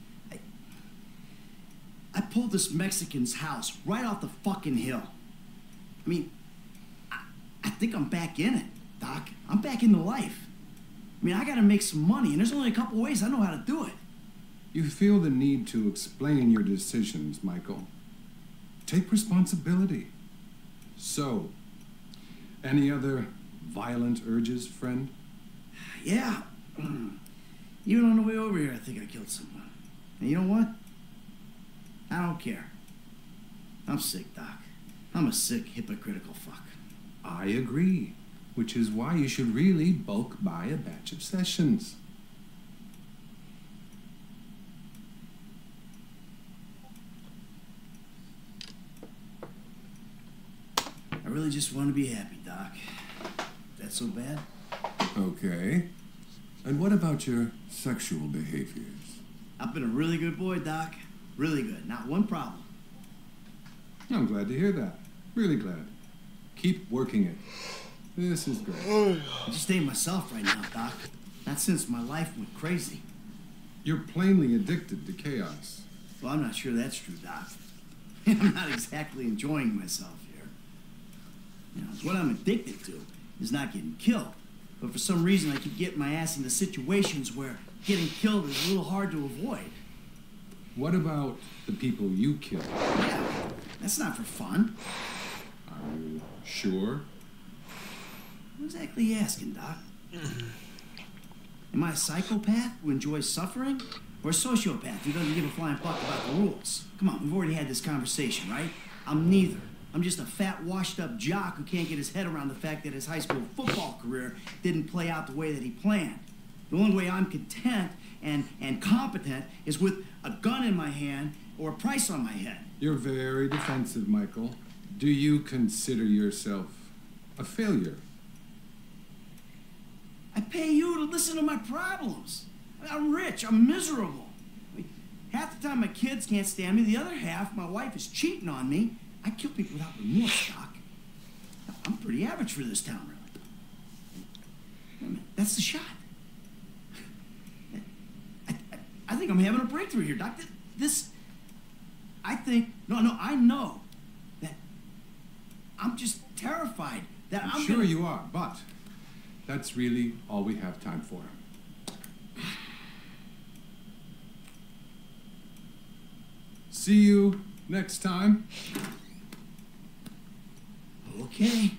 I pulled this Mexican's house right off the fucking hill. I mean, I think I'm back in it, Doc. I'm back into life. I mean, I gotta make some money, and there's only a couple ways I know how to do it. You feel the need to explain your decisions, Michael. Take responsibility. So, any other violent urges, friend? Yeah. Even on the way over here, I think I killed someone. And you know what? I don't care. I'm sick, Doc. I'm a sick, hypocritical fuck. I agree, which is why you should really bulk buy a batch of sessions. I really just want to be happy, Doc. That so bad? Okay. And what about your sexual behaviors? I've been a really good boy, Doc. Really good. Not one problem. I'm glad to hear that. Really glad. Keep working it. This is great. I just ain't myself right now, Doc. Not since my life went crazy. You're plainly addicted to chaos. Well, I'm not sure that's true, Doc. I'm not exactly enjoying myself here. You know, what I'm addicted to is not getting killed. But for some reason, I keep getting my ass into situations where getting killed is a little hard to avoid. What about the people you killed? Yeah, that's not for fun. Are you sure? What exactly are you asking, Doc? Am I a psychopath who enjoys suffering? Or a sociopath who doesn't give a flying fuck about the rules? Come on, we've already had this conversation, right? I'm neither. I'm just a fat, washed-up jock who can't get his head around the fact that his high school football career didn't play out the way that he planned. The only way I'm content and competent is with a gun in my hand or a price on my head. You're very defensive, Michael. Do you consider yourself a failure? I pay you to listen to my problems. I'm rich. I'm miserable. I mean, half the time my kids can't stand me. The other half, my wife is cheating on me. I kill people without remorse, Doc. I'm pretty average for this town, really. Wait a minute, that's the shot. I think I'm having a breakthrough here, Doc. I know that I'm just terrified that I'm sure you are, but that's really all we have time for. See you next time. Okay.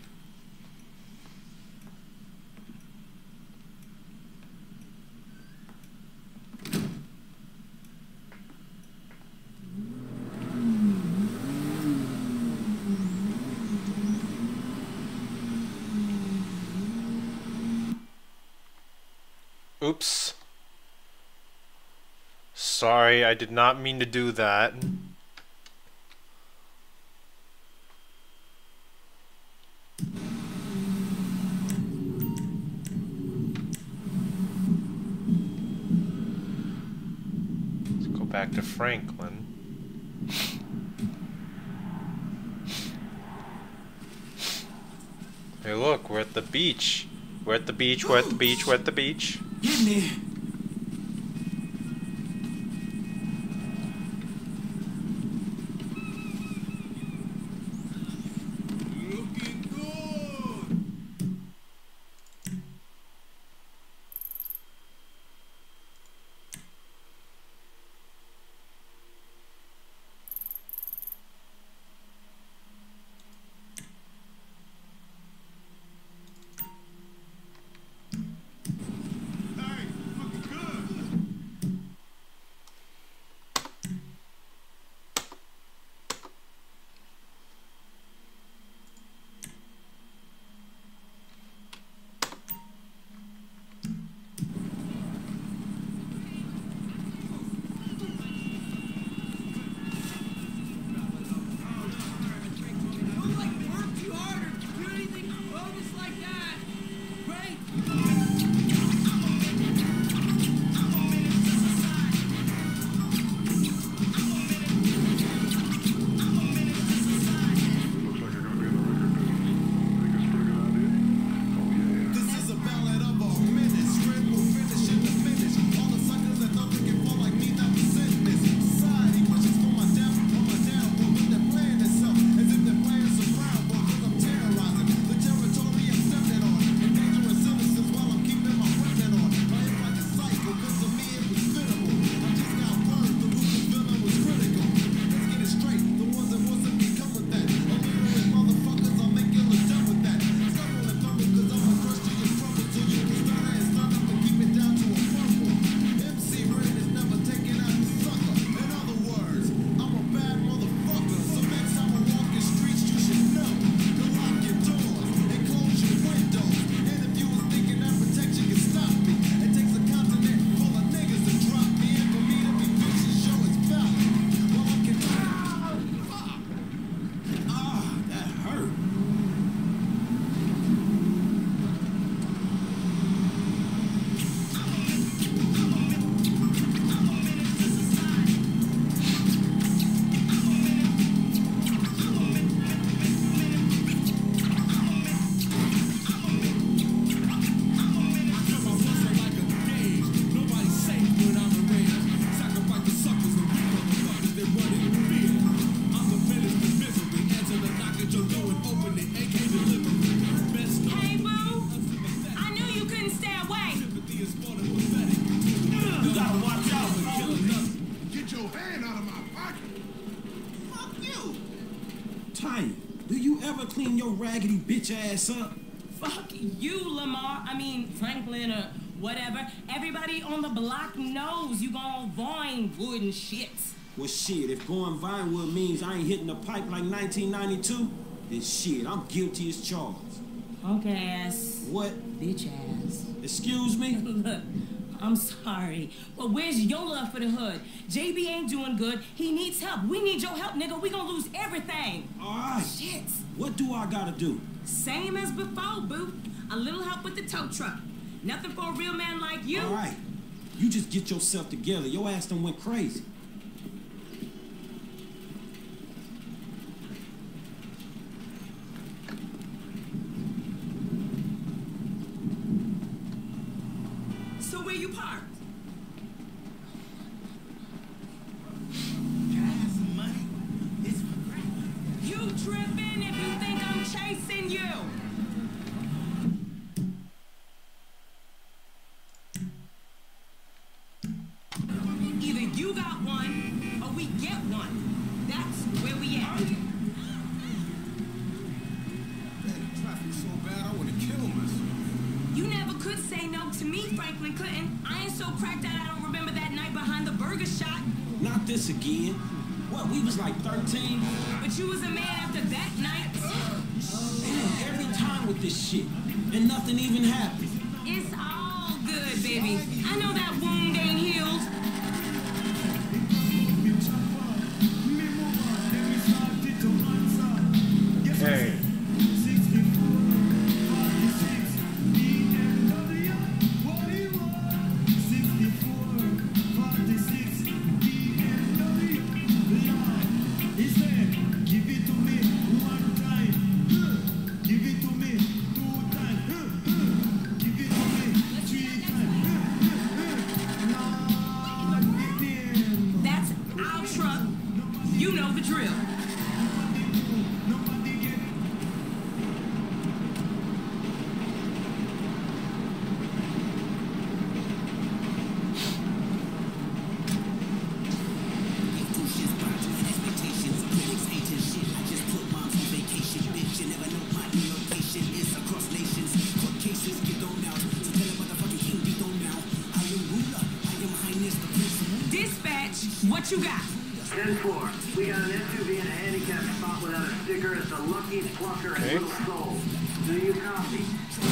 Oops. Sorry, I did not mean to do that. Let's go back to Franklin. Hey look, we're at the beach. We're at the beach, we're at the beach, we're at the beach. Get in there. Looking good. Hey, raggedy bitch ass up. Fuck you, Lamar. I mean, Franklin or whatever. Everybody on the block knows you gonna Vinewood and shit. Well, shit, if going Vinewood means I ain't hitting the pipe like 1992, then shit, I'm guilty as charged. Punk ass. What? Bitch ass. Excuse me? Look, I'm sorry, but where's your love for the hood? JB ain't doing good. He needs help. We need your help, nigga. We gonna lose everything. All right. Shit. What do I gotta do? Same as before, boo. A little help with the tow truck. Nothing for a real man like you. All right. You just get yourself together. Your ass done went crazy. So where you parked? Can I have some money? It's for crack. You tripping if you think I'm chasing you. Either you got one or we get one. That's where we at. Man, the traffic's so bad, I wanna kill myself. You never could say no to me, Franklin Clinton. I ain't so cracked that I don't remember that night behind the burger shop. Not this again. What, we was like 13? But you was a man after that night. Man, every time with this shit. And nothing even happened. It's all good, baby. I know that wound ain't healed. Hey. That's our truck. You know the drill. Dispatch, what you got? 10-4. We got an SUV in a handicapped spot without a sticker. It's a Lucky Plucker and Little Soul. Do you copy?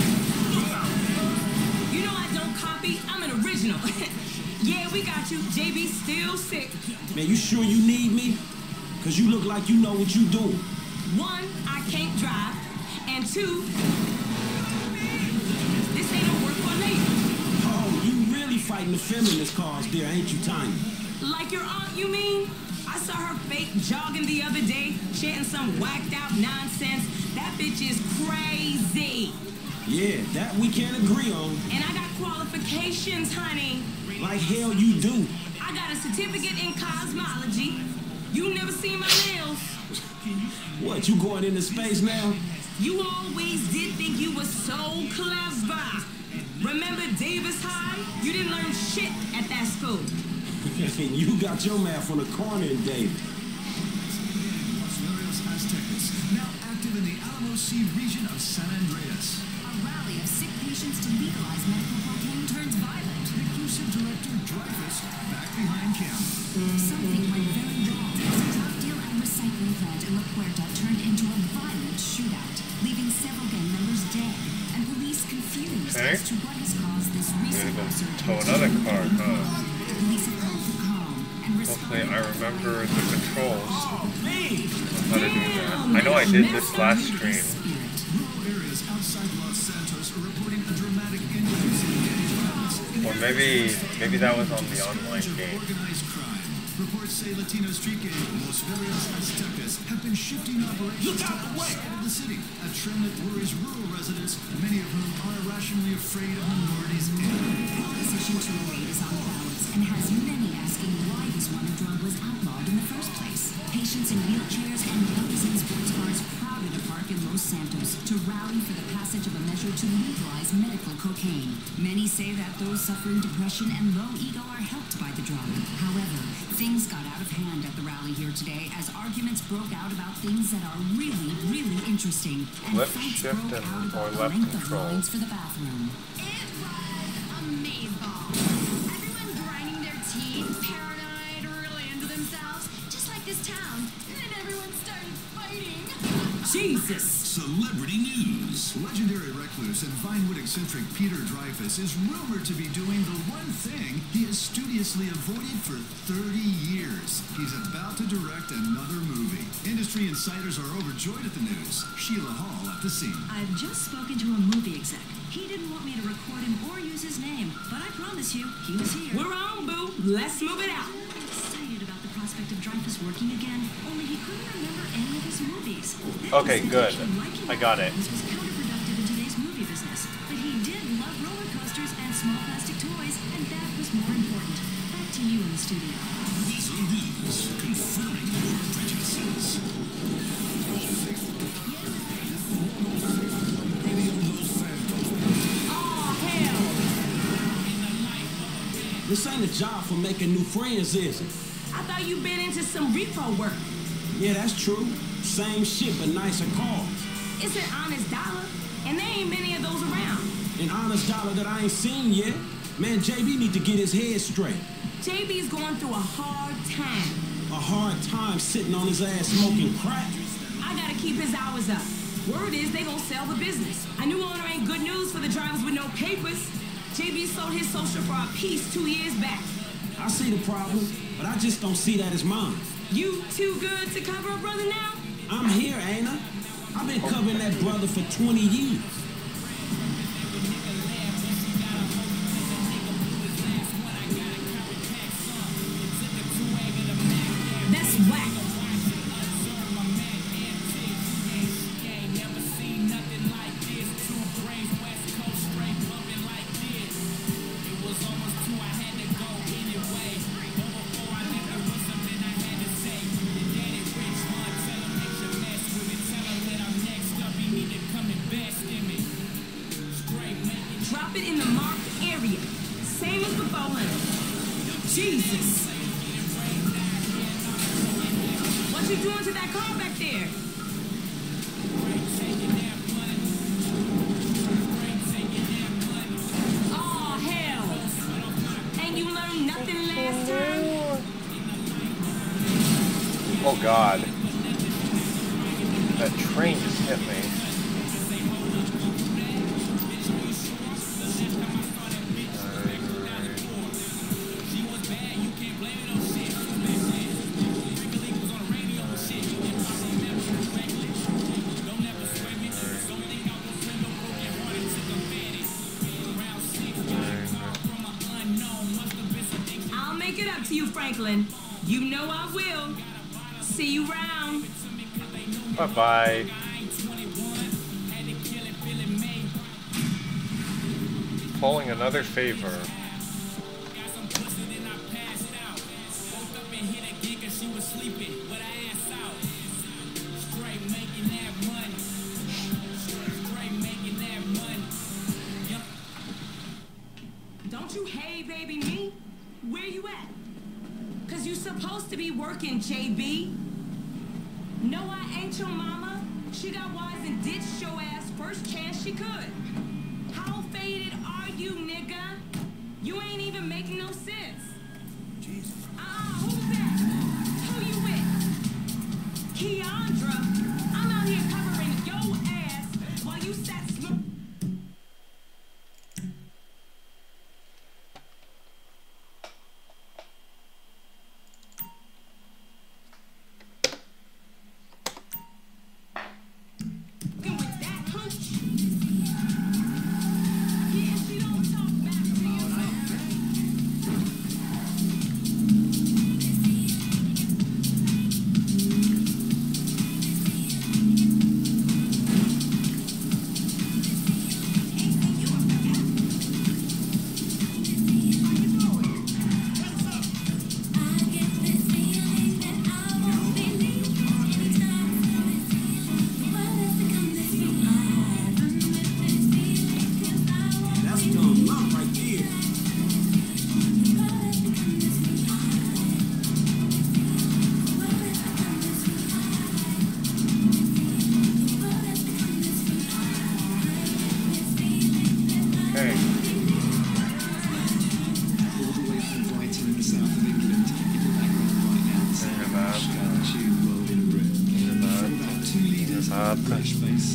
You know I don't copy. I'm an original. Yeah, we got you. JB still sick. Man, you sure you need me? Cause you look like you know what you doing. One, I can't drive. And two, this ain't no work for a lady. Oh, you really fighting the feminist cause there, ain't you, Tiny? Like your aunt, you mean? I saw her fake jogging the other day, chanting some whacked out nonsense. That bitch is crazy. Yeah, that we can't agree on. And I got qualifications, honey. Like hell you do. I got a certificate in cosmology. You never seen my nails. What, you going into space now? You always did think you were so clever. Remember Davis High? You didn't learn shit at that school. You got your math on the corner in Davis. Los Barrios Aztecas, now active in the Alamos Sea region of San Andreas. A rally of sick patients to legalize medical cocaine turns violent. Reclusive director Dreyfus back behind camp. Something went very wrong as a drug deal and recycling plant in La Puerta turned into a violent shootout, leaving several gang members dead and police confused as to what has caused this recent resurgence. Tow another car, huh? Police have called for calm and Hopefully I remember the controls. Oh, man. How to do that. I know I did this last stream. Rural areas outside Los Santos are reporting a dramatic increase in gang violence. Or maybe that was on the online game. Organized crime. Reports say Latino street gang Los Barrios Aztecas have been shifting operations to outside of the city, a trend that worries rural residents, many of whom are irrationally afraid of minorities and Proposition 208 is on the ballots and has many asking why this one drug was outlawed in the first place. Patients in wheelchairs and those in sports cars proudly crowded a park in Los Santos to rally for the passage of a measure to legalize medical cocaine. Many say that those suffering depression and low ego are helped by the drug. However, things got out of hand at the rally here today as arguments broke out about things that are really, really interesting. And left fights shift broke and out or about the left length of control. lines for the bathroom. It was amazing. Everyone grinding their teeth, paranoid, really into themselves, just like this town. And then everyone started fighting. Jesus! Celebrity news. Legendary recluse and Vinewood eccentric Peter Dreyfuss is rumored to be doing the one thing he has studiously avoided for 30 years. He's about to direct another movie. Industry insiders are overjoyed at the news. Sheila Hall at the scene. I've just spoken to a movie exec. He didn't want me to record him or use his name, but I promise you, he was here. We're on, boo. Let's move it out. I'm excited about the prospect of Dreyfuss working again, only he couldn't remember any of his movies. Okay, good. I got it. This was counterproductive in today's movie business, but he did love roller coasters and small plastic toys, and that was more important. Back to you in the studio. Weasel News, confirming your prejudices. This ain't a job for making new friends, is it? I thought you'd been into some repo work. Yeah, that's true. Same shit, but nicer cars. It's an honest dollar, and there ain't many of those around. An honest dollar that I ain't seen yet. Man, JB need to get his head straight. JB's going through a hard time. A hard time sitting on his ass smoking crack. I gotta keep his hours up. Word is they gonna sell the business. A new owner ain't good news for the drivers with no papers. JB sold his social for a piece 2 years back. I see the problem, but I just don't see that as mine. You too good to cover a brother now? I'm here, ain't I? I've been covering that brother for 20 years. That's whack. Drop it in the marked area. Same as before, Jesus. What you doing to that car back there? Oh, hell. And you learned nothing last time? Oh, God. That train just hit me. I'll make it up to you, Franklin. You know I will. See you round. Bye-bye. Pulling another favor. Don't you hey baby me? Where you at? Cause you supposed to be working, JB. No, I ain't your mama. She got wise and ditched your ass first chance she could. How faded are you, nigga? You ain't even making no sense. Jesus. Who's that? Who you with? Keandra. I'm out here covering your ass while you sat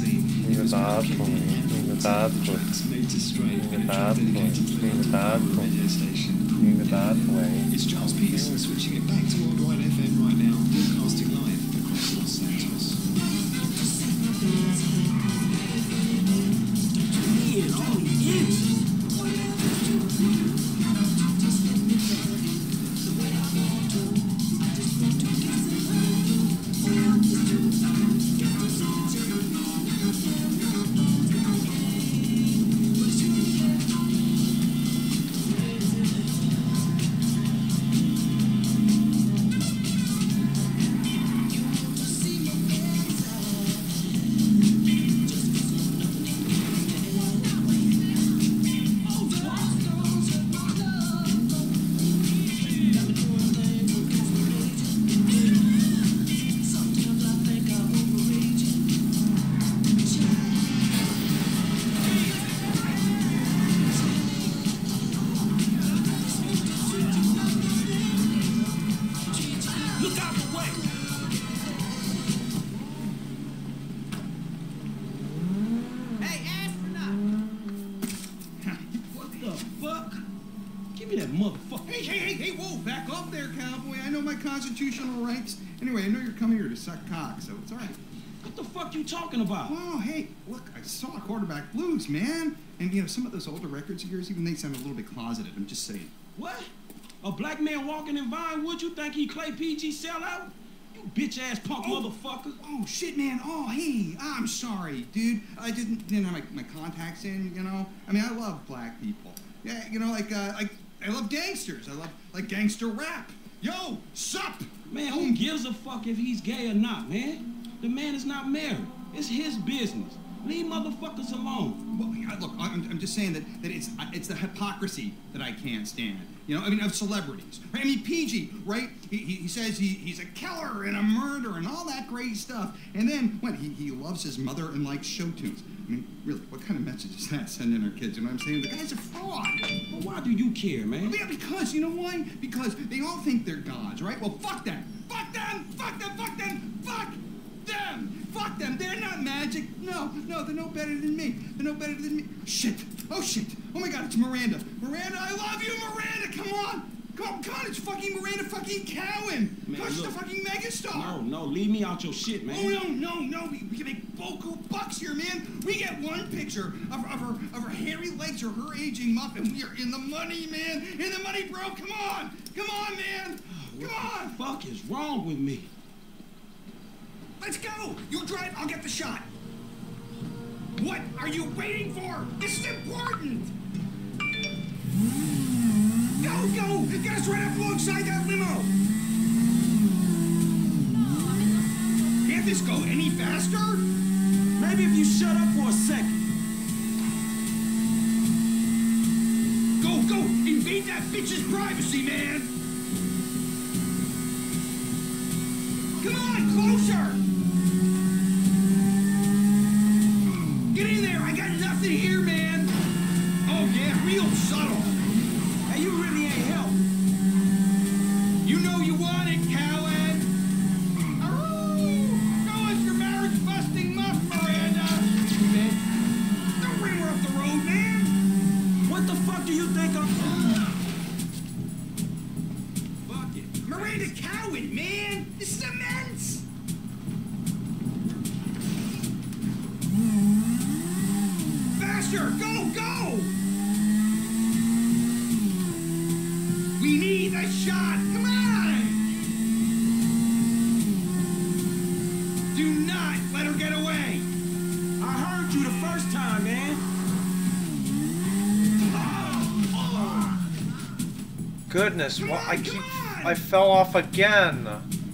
It's Charles Peterson switching it back to Worldwide FM right now, broadcasting live across Los Santos. Constitutional rights. Anyway, I know you're coming here to suck cock, so it's all right. What the fuck you talking about? Oh, hey, look, I saw Quarterback Blues, man. And, you know, some of those older records of yours, even they sound a little bit closeted. I'm just saying. What? A black man walking in Vinewood, you think he Clay PG sellout? You bitch-ass punk motherfucker. Oh, shit, man. Oh, hey, I'm sorry, dude. I didn't have my contacts in, you know? I mean, I love black people. Yeah, you know, like I love gangsters. I love, like, gangster rap. Yo, sup? Man, who gives a fuck if he's gay or not, man? The man is not married. It's his business. Leave motherfuckers alone. Well, look, I'm just saying that it's the hypocrisy that I can't stand. You know, I mean, of celebrities. Right? I mean, PG, right? He says he's a killer and a murderer and all that great stuff. And then, what, he loves his mother and likes show tunes. I mean, really, what kind of message is that sending our kids? You know what I'm saying? The guy's a fraud. Well, why do you care, man? Yeah, because, you know why? Because they all think they're gods, right? Well, fuck them. Fuck them! Fuck them! Fuck them! Fuck them! Fuck them! They're not magic. No, they're no better than me. They're no better than me. Shit. Oh, shit. Oh, my God, it's Miranda. Miranda, I love you, Miranda! Come on! Come on, it's fucking Miranda fucking Cowan! She's the fucking megastar! No, leave me out your shit, man. Oh, no. We can make boku bucks here, man. We get one picture of her hairy legs or her aging muffin. We are in the money, man. In the money, bro. Come on, man. Come on. What the fuck is wrong with me? Let's go. You drive. I'll get the shot. What are you waiting for? This is important. Go! Get us right up alongside that limo! Can't this go any faster? Maybe if you shut up for a second. Go! Invade that bitch's privacy, man! Come on, closer! Get in there! I got nothing here, man! Oh, yeah, real subtle. Hey, you really ain't help. You know you want it, Cowan. Show us your marriage-busting muff, Miranda. Don't bring her up the road, man. What the fuck do you think I'm... Fuck it. Miranda Cowan, man. This is immense. Faster. Go. We need a shot! Come on! Do not let her get away! I heard you the first time, man. Goodness, I fell off again.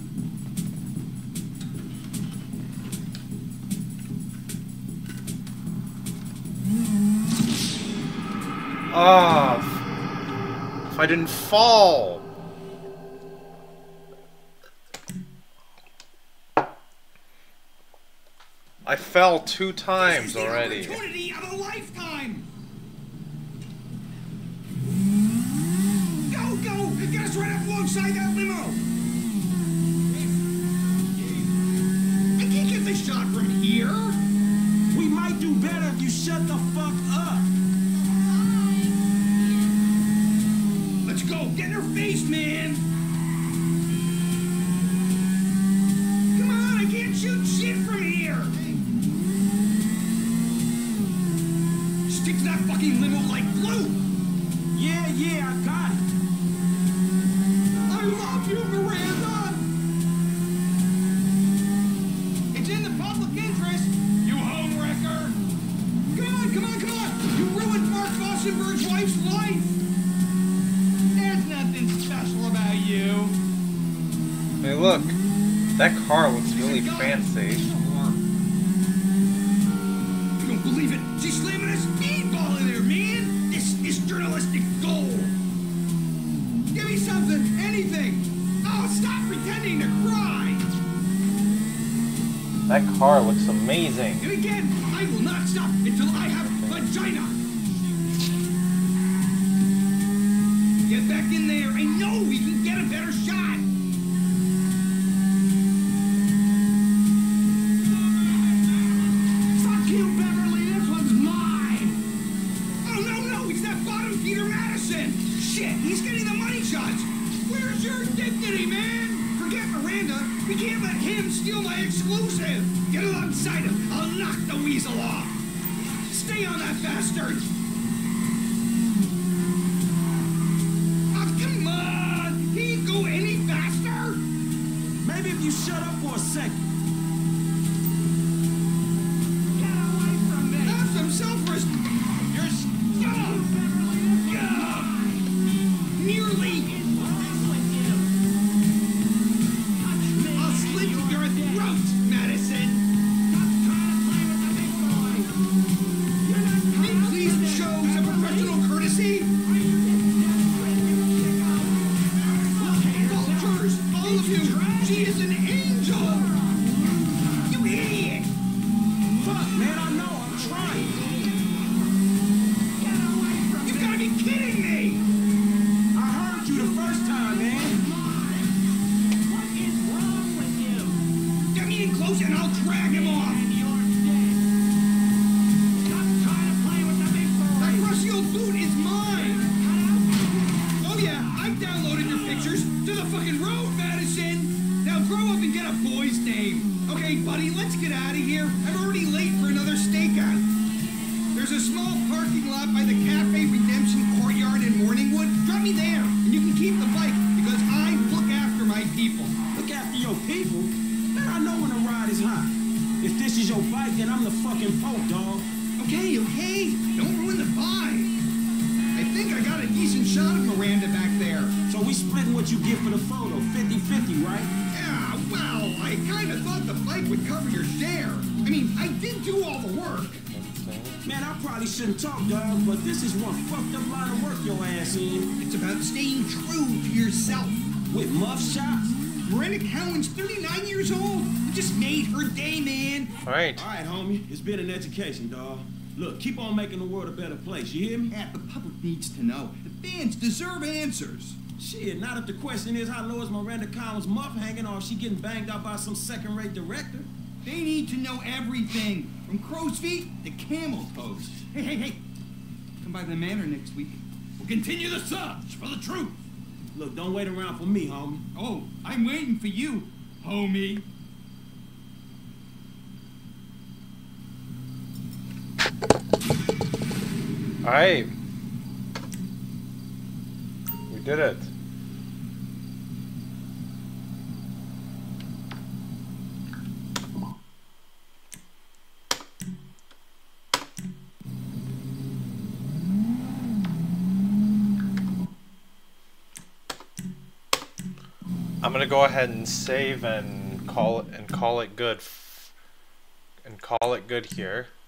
If I didn't fall. I fell 2 times already. This is the opportunity of a lifetime. Go! Get us right up alongside that limo. I can't get this shot from here. if you shut the fuck up? Let's go. Get in her face, man. Come on, I can't shoot shit from here. Stick to that fucking limo like glue. Yeah, I got it. I love you, Miranda. It's in the public interest. You homewrecker. Come on. You ruined Mark Fossenberg's wife's life. There's nothing special about you. Hey, look. That car looks really fancy. You don't believe it? She's slamming a speedball in there, man. This is journalistic gold. Give me something, anything. Oh, stop pretending to cry. That car looks amazing. And again, I will not stop until I have vagina. Get back in there. I know we can get a better shot. Fuck you, Beverly. This one's mine. Oh, no. It's that bottom Peter Madison. Shit, he's getting the money shots. Where's your dignity, man? Forget Miranda. We can't let him steal my exclusive. Get alongside him. I'll knock the weasel off. Stay on that bastard. Oh, come on. Can you go any faster? Maybe if you shut up for a second. Get away from me. Have some self-respect. You're stuck. Nearly. I'll slit your throat, Madison. Can you please show some professional courtesy? Vultures, all of you. She is an angel. You idiot. Fuck, man, I know. I'm trying. You've got to be kidding me. I heard you the first time, man. What is wrong with you? Get me in close and I'll drag him off. Stop trying to play with the big boy. That crusty old boot is mine. Oh yeah, I downloaded your pictures to the fucking road, Madison. Now grow up and get a boy's name. Okay, buddy, let's get out of here. I'm already late for another stakeout. There's a small parking lot by the Cafe Redemption Courtyard in Morningwood. Drop me there, and you can keep the bike, because I look after my people. Look after your people? Man, I know when a ride is hot. If this is your bike, then I'm the fucking Pope, dog. Okay. Don't ruin the vibe. I think I got a decent shot of Miranda back there. So we splitting what you get for the photo, 50-50, right? Yeah, well, I kind of thought the bike would cover your share. I mean, I did do all the work. Man, I probably shouldn't talk, dog, but this is one fucked up line of work your ass in. It's about staying true to yourself. With muff shots? Miranda Cowan's 39 years old. You just made her day, man. All right, homie. It's been an education, dog. Look, keep on making the world a better place, you hear me? Yeah, the public needs to know. The fans deserve answers. Shit, not if the question is how low is Miranda Cowan's muff hanging or if she getting banged out by some second-rate director. They need to know everything, from crow's feet to camel toes. Hey. Come by the manor next week. We'll continue the search for the truth. Look, don't wait around for me, homie. Oh, I'm waiting for you, homie. Alright. We did it. I'm gonna go ahead and save and call it good here.